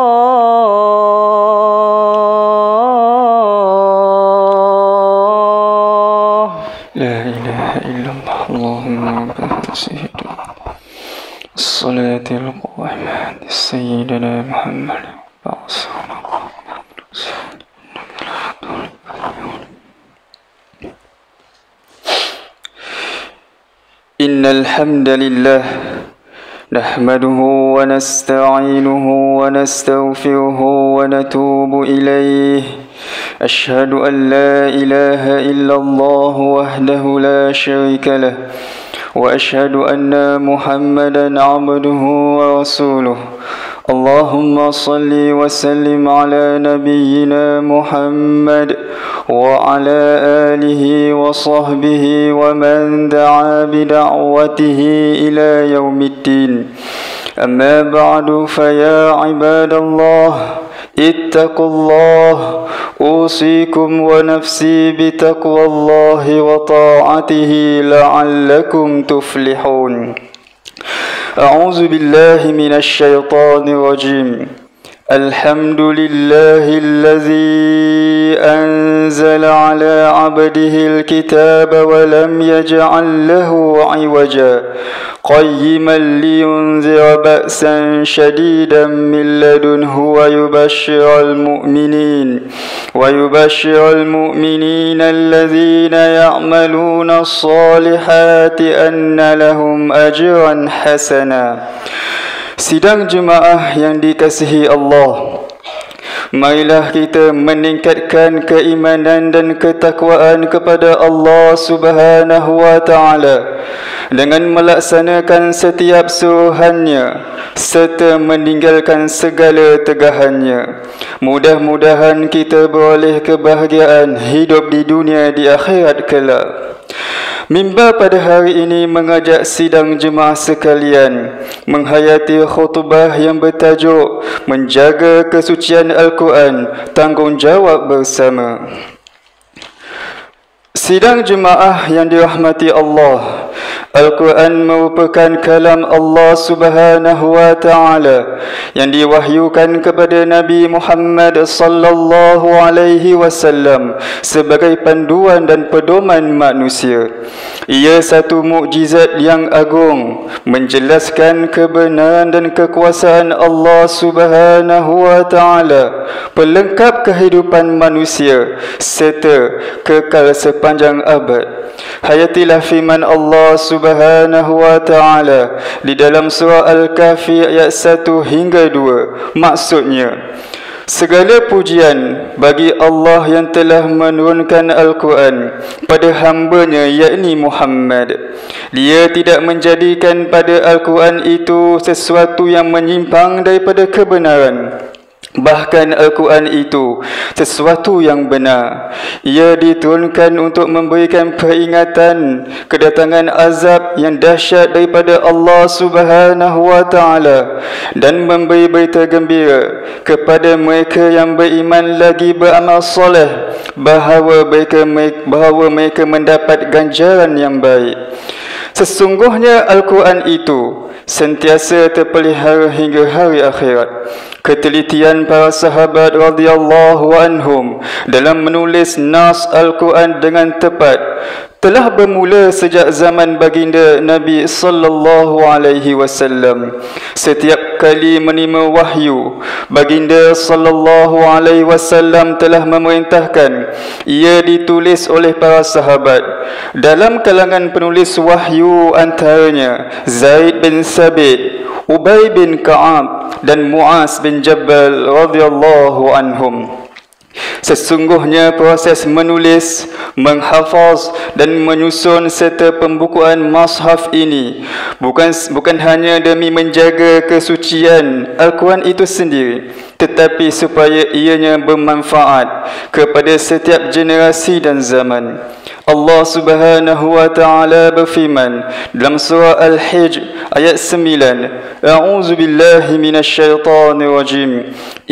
الله لا إله إلا الله اللهم رب سيدنا الصلاة القائمة سيدنا محمد وصلى الله إن الحمد لله نحمده ونستعينه ونستغفره ونتوب إليه أشهد أن لا إله إلا الله وحده لا شريك له وأشهد أن محمدا عبده ورسوله اللهم صل وسلم على نبينا محمد وعلى آله وصحبه ومن دعا بدعوته إلى يوم الدين أما بعد فيا عباد الله اتقوا الله أوصيكم ونفسي بتقوى الله وطاعته لعلكم تفلحون أعوذ بالله من الشيطان الرجيم الحمد لله الذي أنزل على عبده الكتاب ولم يجعل له عوجا قيما لينذر بأسا شديدا من لدنه ويبشر المؤمنين ويبشر المؤمنين الذين يعملون الصالحات أن لهم أجرا حسنا. Sidang jemaah yang dikasihi Allah, Marilah kita meningkatkan keimanan dan ketakwaan kepada Allah Subhanahu wa taala dengan melaksanakan setiap suruhannya serta meninggalkan segala tegahannya. Mudah-mudahan kita beroleh kebahagiaan hidup di dunia di akhirat kelak. Mimbar pada hari ini mengajak sidang jemaah sekalian menghayati khutbah yang bertajuk Menjaga Kesucian Al-Quran, Tanggungjawab Bersama. Sidang jemaah yang dirahmati Allah, Al-Quran merupakan kalam Allah Subhanahu wa taala yang diwahyukan kepada Nabi Muhammad sallallahu alaihi wasallam sebagai panduan dan pedoman manusia. Ia satu mukjizat yang agung menjelaskan kebenaran dan kekuasaan Allah Subhanahu wa taala, pelengkap kehidupan manusia serta kekal sepanjang abad. Hayatilah firman Allah Subhanahu wa taala di dalam surah Al-Kahfi ayat satu hingga dua. Maksudnya, segala pujian bagi Allah yang telah menurunkan Al-Quran pada hamba-Nya yakni Muhammad. Dia tidak menjadikan pada Al-Quran itu sesuatu yang menyimpang daripada kebenaran. Bahkan Al-Quran itu sesuatu yang benar. Ia diturunkan untuk memberikan peringatan kedatangan azab yang dahsyat daripada Allah Subhanahu wa taala dan memberi berita gembira kepada mereka yang beriman lagi beramal soleh bahawa mereka bahawa mereka mendapat ganjaran yang baik. Sesungguhnya Al-Quran itu sentiasa terpelihara hingga hari akhirat. Ketelitian para sahabat radhiyallahu anhum dalam menulis nas Al-Quran dengan tepat telah bermula sejak zaman baginda Nabi sallallahu alaihi wasallam. Setiap kali menerima wahyu, baginda sallallahu alaihi wasallam telah memerintahkan ia ditulis oleh para sahabat. Dalam kalangan penulis wahyu antaranya Zaid bin Sabit, Ubay bin Ka'ab dan Muaz bin Jabal radhiyallahu anhum. Sesungguhnya proses menulis, menghafaz dan menyusun serta pembukuan mushaf ini bukan bukan hanya demi menjaga kesucian Al-Quran itu sendiri, tetapi supaya ianya bermanfaat kepada setiap generasi dan zaman. Allah Subhanahu wa taala berfirman dalam surah Al-Hijr ayat sembilan, A'udzu billahi minasyaitonir rajim.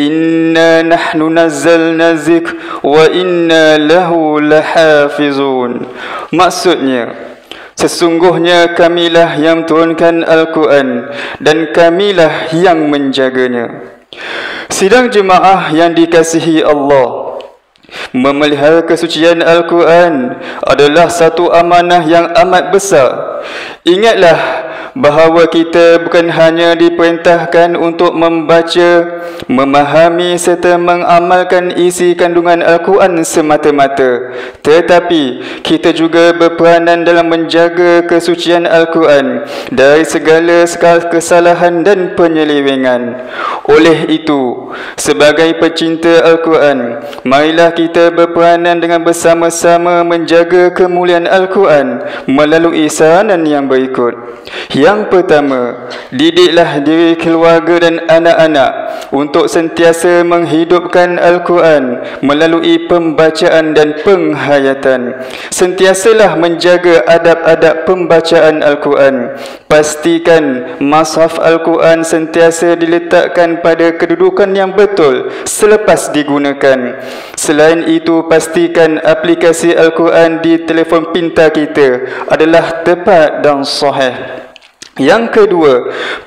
Inna nahnu nazzalna dzikr wa inna lahu lahafizun. Maksudnya, sesungguhnya kamilah yang turunkan Al-Quran dan kamilah yang menjaganya. Sidang jemaah yang dikasihi Allah, memelihara kesucian Al-Quran adalah satu amanah yang amat besar. Ingatlah bahawa kita bukan hanya diperintahkan untuk membaca, memahami serta mengamalkan isi kandungan Al-Quran semata-mata, tetapi kita juga berperanan dalam menjaga kesucian Al-Quran dari segala kesalahan dan penyelewengan. Oleh itu, sebagai pecinta Al-Quran, marilah kita berperanan dengan bersama-sama menjaga kemuliaan Al-Quran melalui saranan yang berikut. Yang pertama, didiklah diri keluarga dan anak-anak untuk sentiasa menghidupkan Al-Quran melalui pembacaan dan penghayatan. Sentiasalah menjaga adab-adab pembacaan Al-Quran. Pastikan mushaf Al-Quran sentiasa diletakkan pada kedudukan yang betul selepas digunakan. Selain itu, pastikan aplikasi Al-Quran di telefon pintar kita adalah tepat dan sahih. Yang kedua,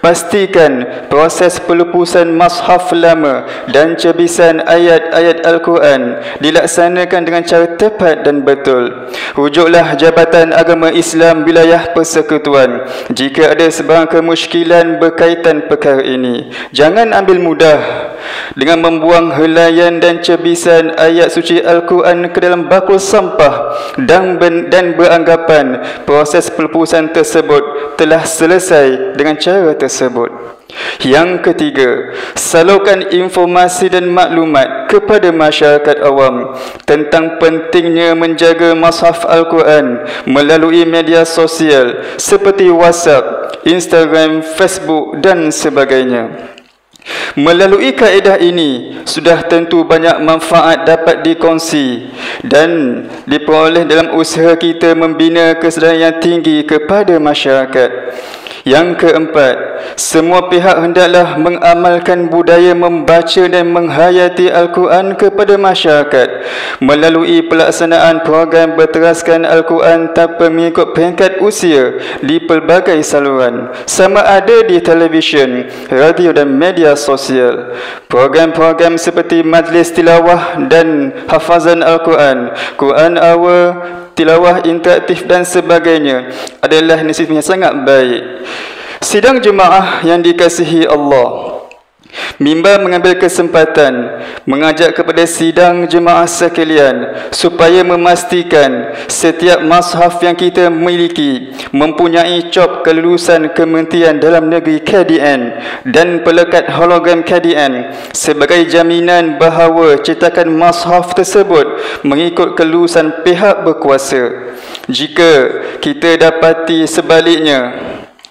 pastikan proses pelupusan mushaf lama dan cebisan ayat-ayat Al-Quran dilaksanakan dengan cara tepat dan betul. Rujuklah Jabatan Agama Islam Wilayah Persekutuan jika ada sebarang kemusykilan berkaitan perkara ini. Jangan ambil mudah dengan membuang helaian dan cebisan ayat suci Al-Quran ke dalam bakul sampah dan, dan beranggapan proses pelepusan tersebut telah selesai dengan cara tersebut. Yang ketiga, salurkan informasi dan maklumat kepada masyarakat awam tentang pentingnya menjaga mushaf Al-Quran melalui media sosial seperti WhatsApp, Instagram, Facebook dan sebagainya. Melalui kaedah ini, sudah tentu banyak manfaat dapat dikongsi dan diperoleh dalam usaha kita membina kesedaran yang tinggi kepada masyarakat. Yang keempat, semua pihak hendaklah mengamalkan budaya membaca dan menghayati Al-Quran kepada masyarakat melalui pelaksanaan program berteraskan Al-Quran tanpa mengikut peringkat usia di pelbagai saluran, sama ada di televisyen, radio dan media sosial. Program-program seperti majlis tilawah dan hafazan Al-Quran, Quran Hour, tilawah interaktif dan sebagainya adalah inisiatif yang sangat baik. Sidang jemaah yang dikasihi Allah, mimbar mengambil kesempatan mengajak kepada sidang jemaah sekalian supaya memastikan setiap mushaf yang kita miliki mempunyai cop kelulusan Kementerian Dalam Negeri K D N dan pelekat hologram K D N sebagai jaminan bahawa cetakan mushaf tersebut mengikut kelulusan pihak berkuasa. Jika kita dapati sebaliknya,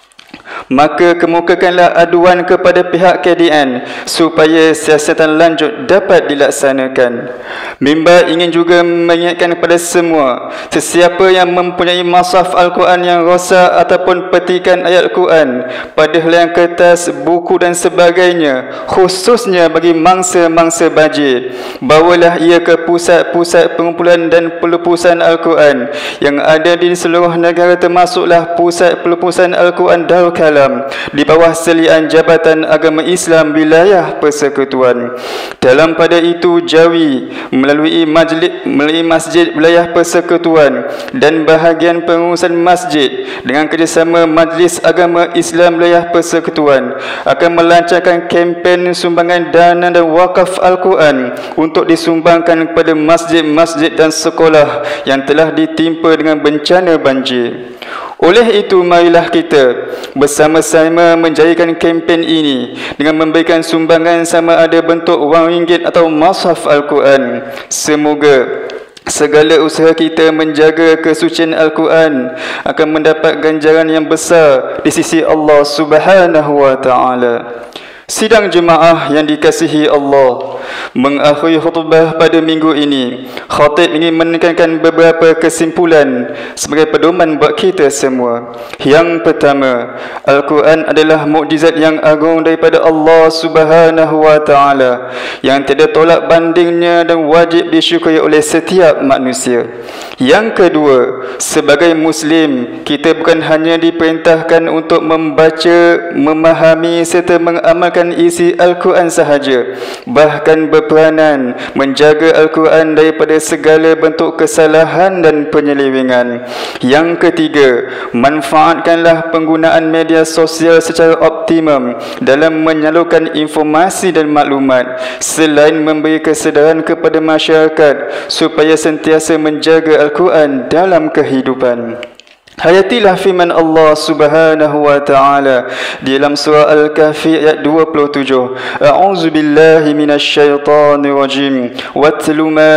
maka kemukakanlah aduan kepada pihak K D N supaya siasatan lanjut dapat dilaksanakan. Mimbar ingin juga mengingatkan kepada semua, sesiapa yang mempunyai mushaf Al-Quran yang rosak ataupun petikan ayat Al-Quran pada helaian kertas, buku dan sebagainya, khususnya bagi mangsa-mangsa bajir, bawalah ia ke pusat-pusat pengumpulan dan pelepusan Al-Quran yang ada di seluruh negara, termasuklah pusat pelepusan Al-Quran Darul Kalam di bawah selian Jabatan Agama Islam Wilayah Persekutuan. Dalam pada itu, Jawi melalui majlis melalui Masjid Wilayah Persekutuan dan bahagian pengurusan masjid dengan kerjasama Majlis Agama Islam Wilayah Persekutuan akan melancarkan kempen sumbangan dana dan wakaf Al-Quran untuk disumbangkan kepada masjid-masjid dan sekolah yang telah ditimpa dengan bencana banjir. Oleh itu, marilah kita bersama-sama menjayakan kempen ini dengan memberikan sumbangan sama ada bentuk wang ringgit atau mushaf Al-Quran. Semoga segala usaha kita menjaga kesucian Al-Quran akan mendapat ganjaran yang besar di sisi Allah Subhanahu wa Ta'ala. Sidang jemaah yang dikasihi Allah, mengakhiri khutbah pada minggu ini, khatib ingin menekankan beberapa kesimpulan sebagai pedoman buat kita semua. Yang pertama, Al-Quran adalah mukjizat yang agung daripada Allah Subhanahu wa Ta'ala yang tiada tolak bandingnya dan wajib disyukuri oleh setiap manusia. Yang kedua, sebagai Muslim, kita bukan hanya diperintahkan untuk membaca, memahami serta mengamalkan isi Al-Quran sahaja, bahkan berperanan menjaga Al-Quran daripada segala bentuk kesalahan dan penyelewengan. Yang ketiga, manfaatkanlah penggunaan media sosial secara optimum dalam menyalurkan informasi dan maklumat, selain memberi kesedaran kepada masyarakat supaya sentiasa menjaga Al-Quran dalam kehidupan. Hayatilah firman Allah Subhanahu wa Ta'ala di dalam surah Al-Kahfi ayat dua puluh tujuh. A'udzu billahi minasyaitonir rajim. Watlu ma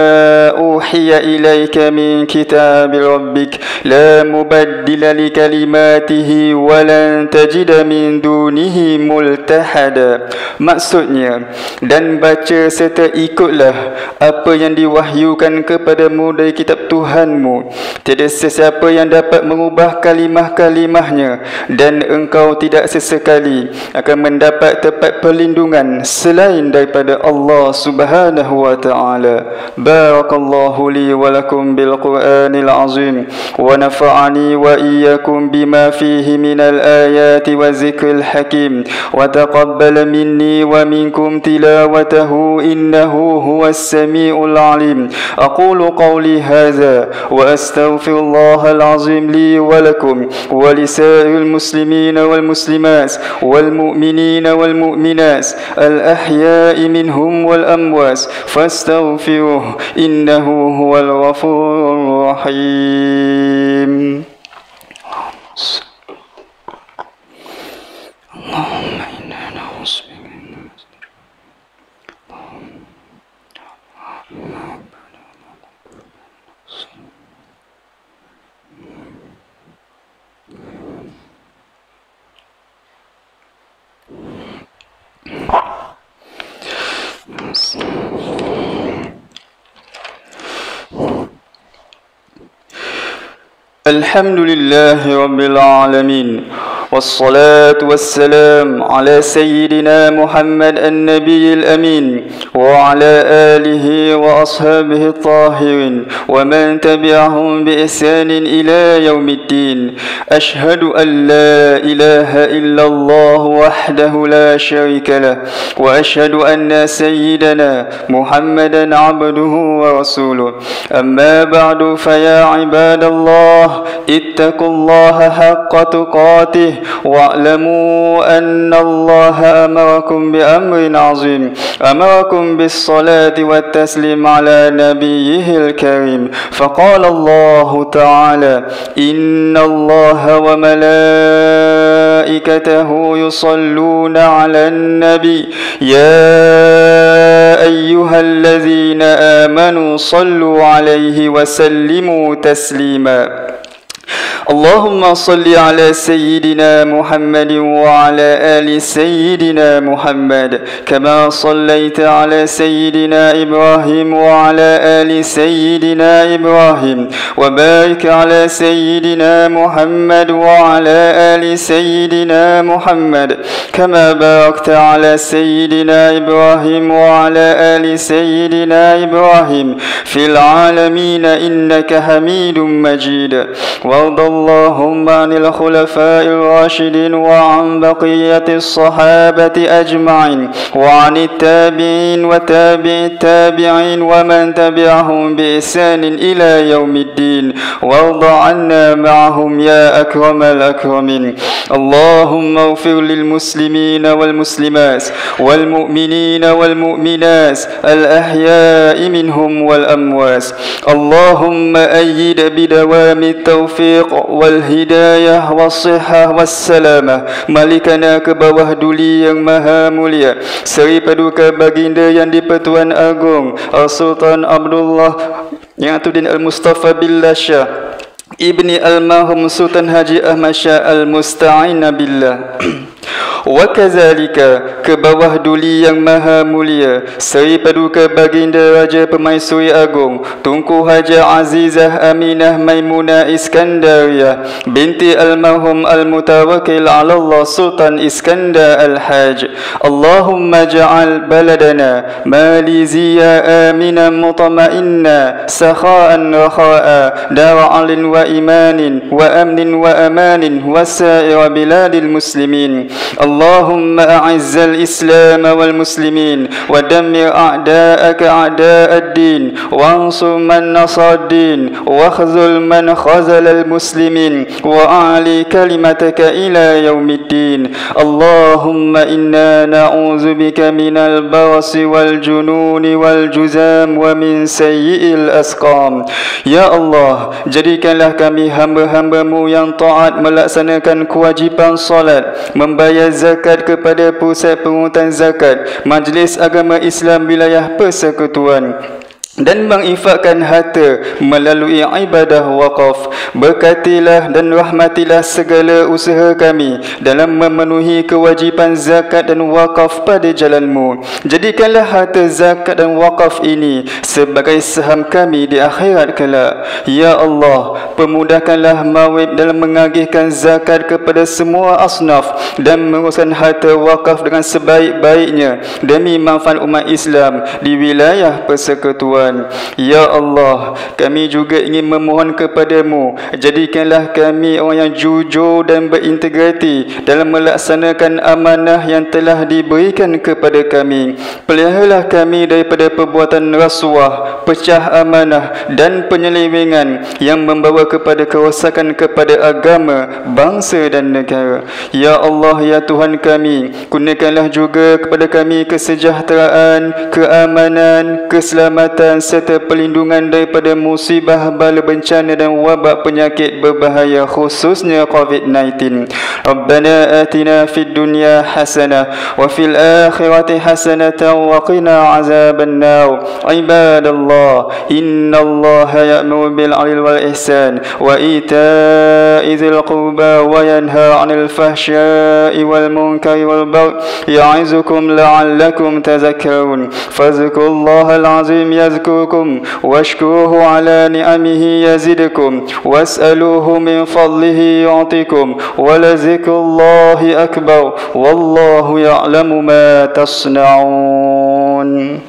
uhiya ilaika min kitabi rabbik la mubaddila li kalimatihi wa lan tajida min dunihi multahada. Maksudnya, dan baca serta ikutlah apa yang diwahyukan kepadamu dari kitab Tuhanmu. Tiada sesiapa yang dapat mengubah kalimah-kalimahnya, dan engkau tidak sesekali akan mendapat tempat perlindungan selain daripada Allah Subhanahu wa Ta'ala. Barakallahu li wa lakum bil Qur'anil azim wa nafa'ani wa iyyakum bima fihi minal ayati wa zikril hakim wa taqabbal minni wa minkum tilawatahu innahu huwas samiul alim. Aqulu qawli hadza wa astaghfirullahal azim العظيم لي ولكم ولسائر المسلمين والمسلمات والمؤمنين والمؤمنات الأحياء منهم والأموات فاستغفروه إنه هو الغفور الرحيم. اللهم إنا نعوذ بك الحمد لله رب العالمين والصلاة والسلام على سيدنا محمد النبي الأمين وعلى آله وأصحابه الطاهرين ومن تبعهم بإحسان إلى يوم الدين. أشهد أن لا إله إلا الله وحده لا شريك له وأشهد أن سيدنا محمدا عبده ورسوله. أما بعد فيا عباد الله اتقوا الله حق تقاته واعلموا أن الله أمركم بأمر عظيم أمركم بالصلاة والتسليم على نبيه الكريم. فقال الله تعالى إن الله وملائكته يصلون على النبي يا أيها الذين آمنوا صلوا عليه وسلموا تسليما. اللهم صل على سيدنا محمد وعلى آل سيدنا محمد كما صليت على سيدنا إبراهيم وعلى آل سيدنا إبراهيم وبارك على سيدنا محمد وعلى آل سيدنا محمد كما باركت على سيدنا إبراهيم وعلى آل سيدنا إبراهيم في العالمين إنك حميد مجيد. وارض اللهم عن الخلفاء الراشدين وعن بقية الصحابة أجمعين وعن التابعين وتابع التابعين ومن تبعهم بإحسان إلى يوم الدين وارض عنا معهم يا أكرم الأكرمين. اللهم اغفر للمسلمين والمسلمات والمؤمنين والمؤمنات الأحياء منهم والأموات. اللهم أيد بدوام التوفيق والhidayah والصحة والسلامة Malikana ke bawah duli yang maha mulia, Seri Paduka Baginda yang di-Pertuan Agung Al-Sultan Abdullah Ya'atuddin Al-Mustafa Billah Shah Ibni Al-Mahum Sultan Haji Ahmad Shah Al-Musta'in Billah. Wakazalika ke bawah duli yang maha mulia, Seri Paduka Baginda Raja Permaisuri Agung Tunku Haja Azizah Aminah Maimunah Iskandariyah binti Almarhum Al-Mutawakkil ala Allah Sultan Iskandar Al-Haj. Allahumma ja'al baladana maliziyya aminan mutma'inna sakha'an rakha'a dara'alin wa imanin wa amnin wa amanin wa sa'ira biladil muslimin. اللهم أعز الإسلام والمسلمين ودمر أعداءك أعداء الدين وانصر من نصر الدين واخذل من خذل المسلمين وأعلي كلمتك إلى يوم الدين. اللهم إنا نعوذ بك من البرص والجنون والجذام ومن سيء الأسقام. Ya Allah, jadikanlah kami hamba-hambamu yang taat melaksanakan kewajipan solat, membayar zakat kepada pusat pengurutan zakat Majlis Agama Islam Wilayah Persekutuan, dan menginfakkan harta melalui ibadah waqaf. Berkatilah dan rahmatilah segala usaha kami dalam memenuhi kewajipan zakat dan waqaf pada jalanmu. Jadikanlah harta zakat dan waqaf ini sebagai saham kami di akhirat kelak. Ya Allah, permudahkanlah mawib dalam mengagihkan zakat kepada semua asnaf dan menguruskan harta waqaf dengan sebaik-baiknya demi manfaat umat Islam di wilayah persekutuan. Tuhan. Ya Allah, kami juga ingin memohon kepadamu, jadikanlah kami orang yang jujur dan berintegriti dalam melaksanakan amanah yang telah diberikan kepada kami. Peliharalah kami daripada perbuatan rasuah, pecah amanah dan penyelewengan yang membawa kepada kerosakan kepada agama, bangsa dan negara. Ya Allah, ya Tuhan kami, kurniakanlah juga kepada kami kesejahteraan, keamanan, keselamatan serta perlindungan daripada musibah, bala bencana dan wabak penyakit berbahaya khususnya covid sembilan belas. Rabbana atina fid dunya hasanah wa fil akhirati hasanatan wa qina azaban nar. Ibadallah, innallaha ya'muru bil 'adli wal ihsan wa ita'i dzil qurba wa yanha 'anil fahsya'i wal munkari wal baghi ya'izukum la'allakum tadhakkarun. Fadhkurullaha al-'azim yadhkurkum washkuruhu 'ala ni'amihi yazidkum was'aluhu min fadlihi yu'tikum wa lazikrullahi akbar wallahu ya'lamu ma tasna'un.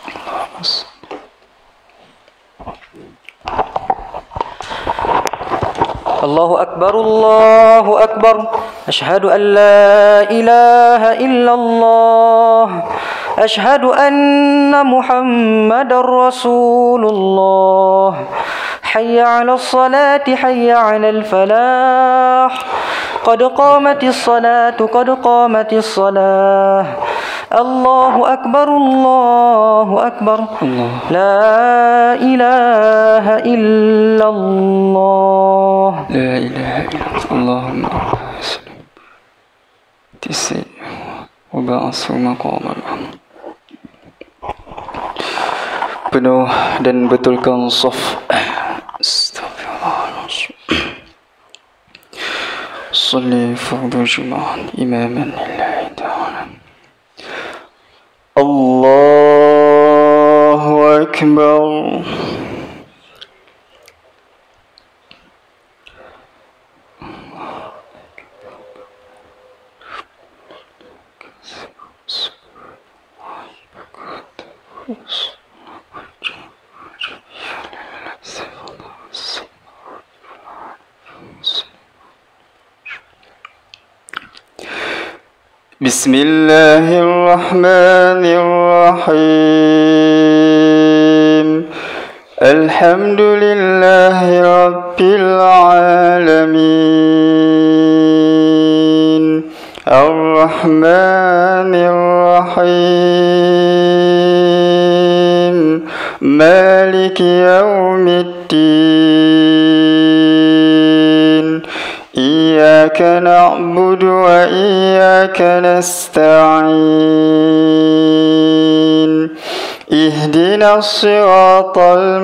Allahu Akbar, Allahu Akbar. Ashhadu an la ilaha illallah. Ashhadu anna Muhammadar Rasulullah. Hayya 'alas salati, hayya 'alal falah. Qad qamatis salatu, qad qamatis salah. Allahu Akbar, Allahu Akbar. Allah. La ilaha illallah. La ilaha illallah. Allahumma salli tisi wa ba'asu maqaman. Penuh dan betulkan saf. Astaghfirullahaladzim. Salli fardhu jum'ah imaman lillahi ta'ala. Allahu Akbar. Bismillahirrahmanirrahim. Alhamdulillahi rabbil alamin. Ar-Rahmanir-Rahim. Maliki yaumiddin. Iyyaka na'budu wa iyyaka nasta'in. Ihdinas siratal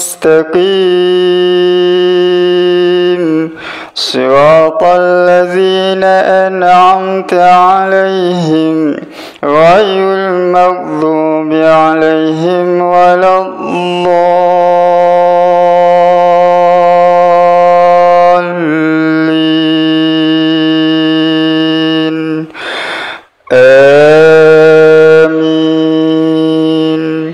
mustaqim. Siratal ladzina an'amta 'alaihim ghairil maghdubi 'alaihim waladdallin. Amin.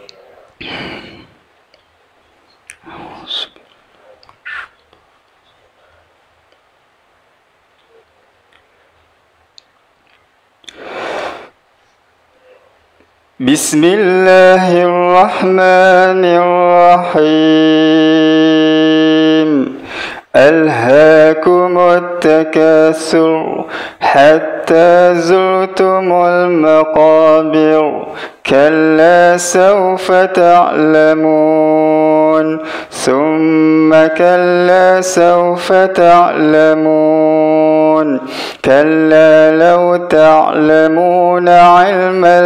Bismillahirrahmanirrahim. Alhaakumut takatsur hatta zurtumul maqabir. Kalla sawfa ta'lamun. Thumma kalla sawfa ta'lamun. Kalla law ta'lamuna 'ilmal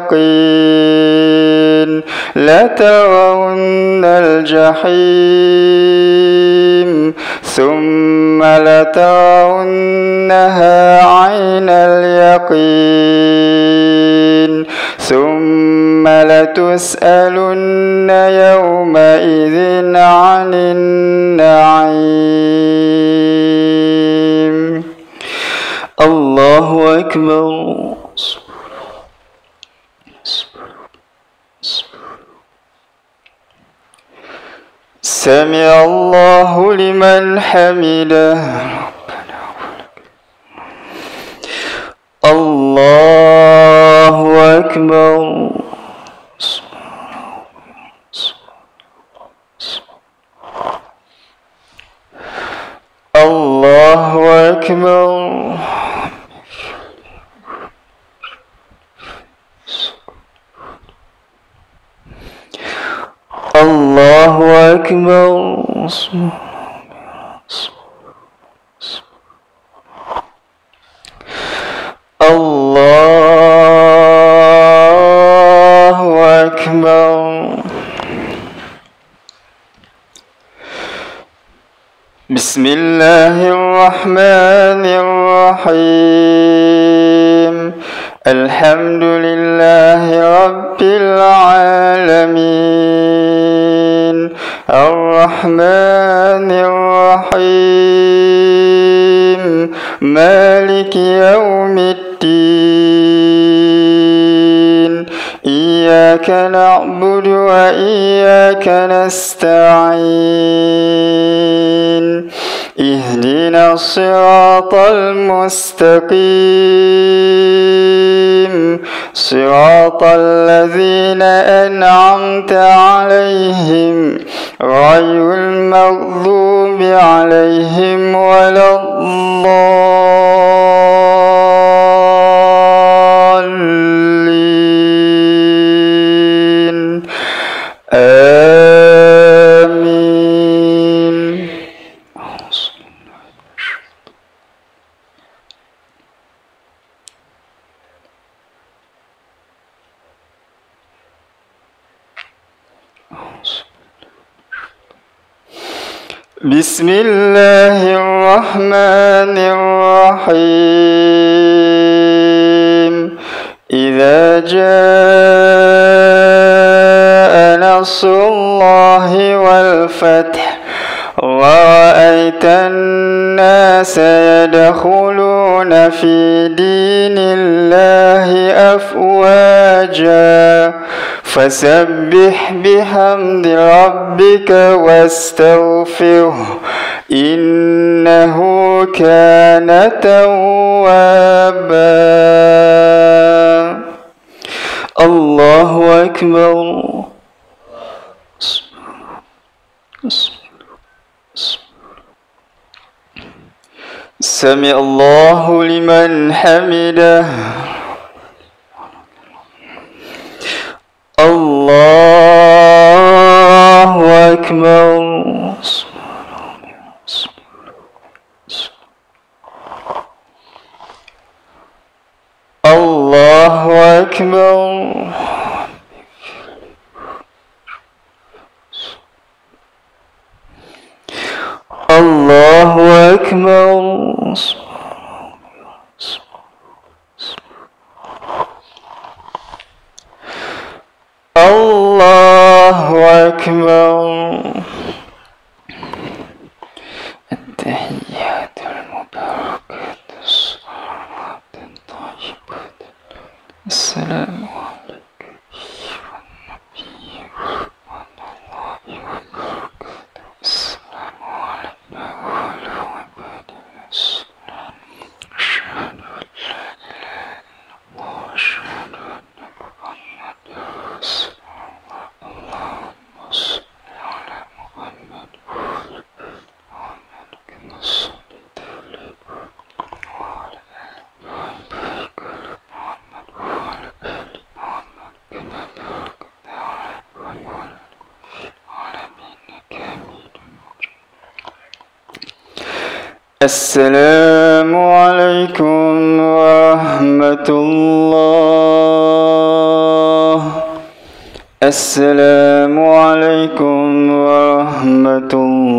yaqin. Latarawunnal jahim. Thumma latarawunnaha 'ainal yaqin. Thumma latus'alunna yawma'idhin 'anin na'im. Allahu Akbar. سمع الله لمن حمده الله أكبر الله أكبر الله أكبر الله أكبر بسم الله الرحمن الرحيم الحمد لله رب العالمين الرحمن الرحيم مالك يوم الدين إياك نعبد وإياك نستعين اهدنا الصراط المستقيم صراط الذين أنعمت عليهم غير المغضوب عليهم ولا الضالين آمين بسم الله الرحمن الرحيم إذا جاء نصر الله والفتح ورأيت الناس يدخلون في دين الله أفواجا فسبح بحمد ربك واستغفره إنه كان توابا الله أكبر سمع الله لمن حمده الله أكبر الله أكبر الله أكبر الله أكبر التحيات المباركات الصلوات الطيبات السلام عليك أيها النبي ورحمة الله وبركاته السلام علينا وعلى عباد الله الصالحين أشهد أن لا إله إلا الله وأشهد أن محمدا رسول الله اللهم صل على محمد وعلى آل محمد كما صليت على إبراهيم وعلى آل إبراهيم بارك على محمد وعلى آل محمد كما باركت على إبراهيم وعلى آل العالمين إنك حميد مجيد السلام عليكم ورحمة الله السلام عليكم ورحمة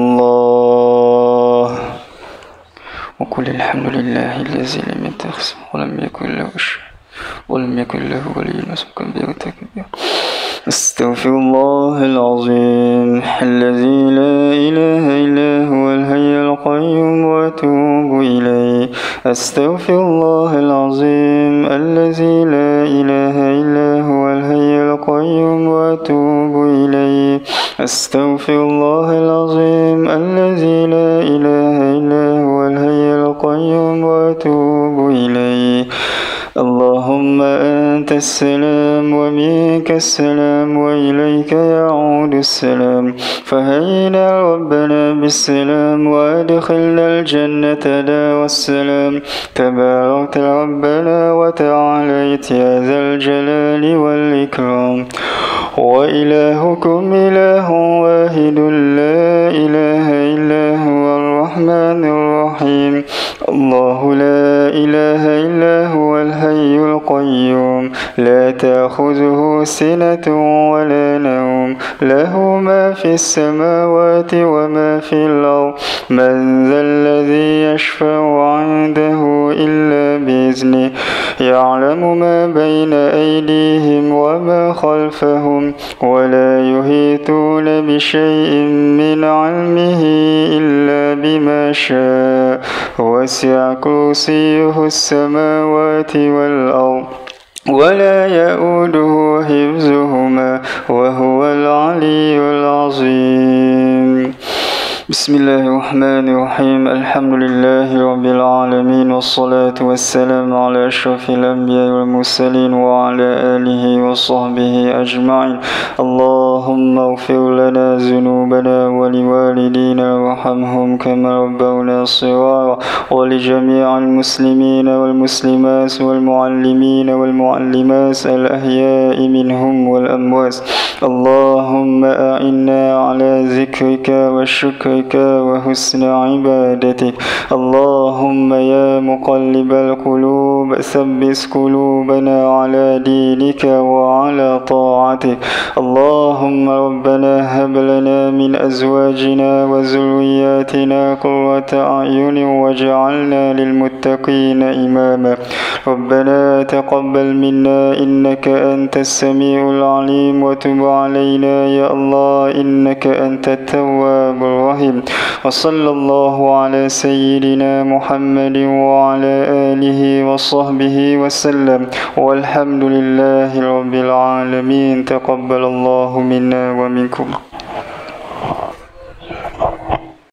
الله وقل الحمد لله الذي لم يتخذ ولم يكن له شريك ولم يكن له ولي كبير كبير استغفر الله العظيم الذي لا إله إلا هو الحي القيوم وأتوب إليه استغفر الله العظيم الذي لا إله إلا هو الحي القيوم وأتوب إليه استغفر الله العظيم الذي لا إله إلا هو الحي القيوم وأتوب إليه. اللهم أنت السلام ومنك السلام وإليك يعود السلام، فهينا ربنا بالسلام وأدخلنا الجنة دار السلام. تبارك ربنا وتعاليت يا ذا الجلال والإكرام. وإلهكم إله واحد لا إله إلا هو الرحمن الرحيم. الله لا إله إلا هو الحي القيوم لا تأخذه سنة ولا نوم، له ما في السماوات وما في الأرض. من ذا الذي يشفع عنده إلا بإذنه، يعلم ما بين أيديهم وما خلفهم، ولا يحيطون بشيء من علمه إلا بما شاء. وسع كرسيه السماوات والأرض ولا يؤوده حفظهما وهو العلي العظيم. بسم الله الرحمن الرحيم. الحمد لله رب العالمين، والصلاة والسلام على أشرف الأنبياء والمرسلين وعلى آله وصحبه أجمعين. اللهم اغفر لنا ذنوبنا ولوالدينا وارحمهم كما ربونا صغارا، ولجميع المسلمين والمسلمات والمعلمين والمعلمات الأحياء منهم والأموات. اللهم أعنا على ذكرك والشكر وحسن عبادتك. اللهم يا مقلب القلوب ثبت قلوبنا على دينك وعلى طاعتك. اللهم ربنا هب لنا من أزواجنا وذرياتنا قرة أعين واجعلنا للمتقين إماما. ربنا تقبل منا إنك أنت السميع العليم، وتب علينا يا الله إنك أنت التواب الرحيم. وصلى الله على سيدنا محمد وعلى آله وصحبه وسلم، والحمد لله رب العالمين. تقبل الله منا ومنكم.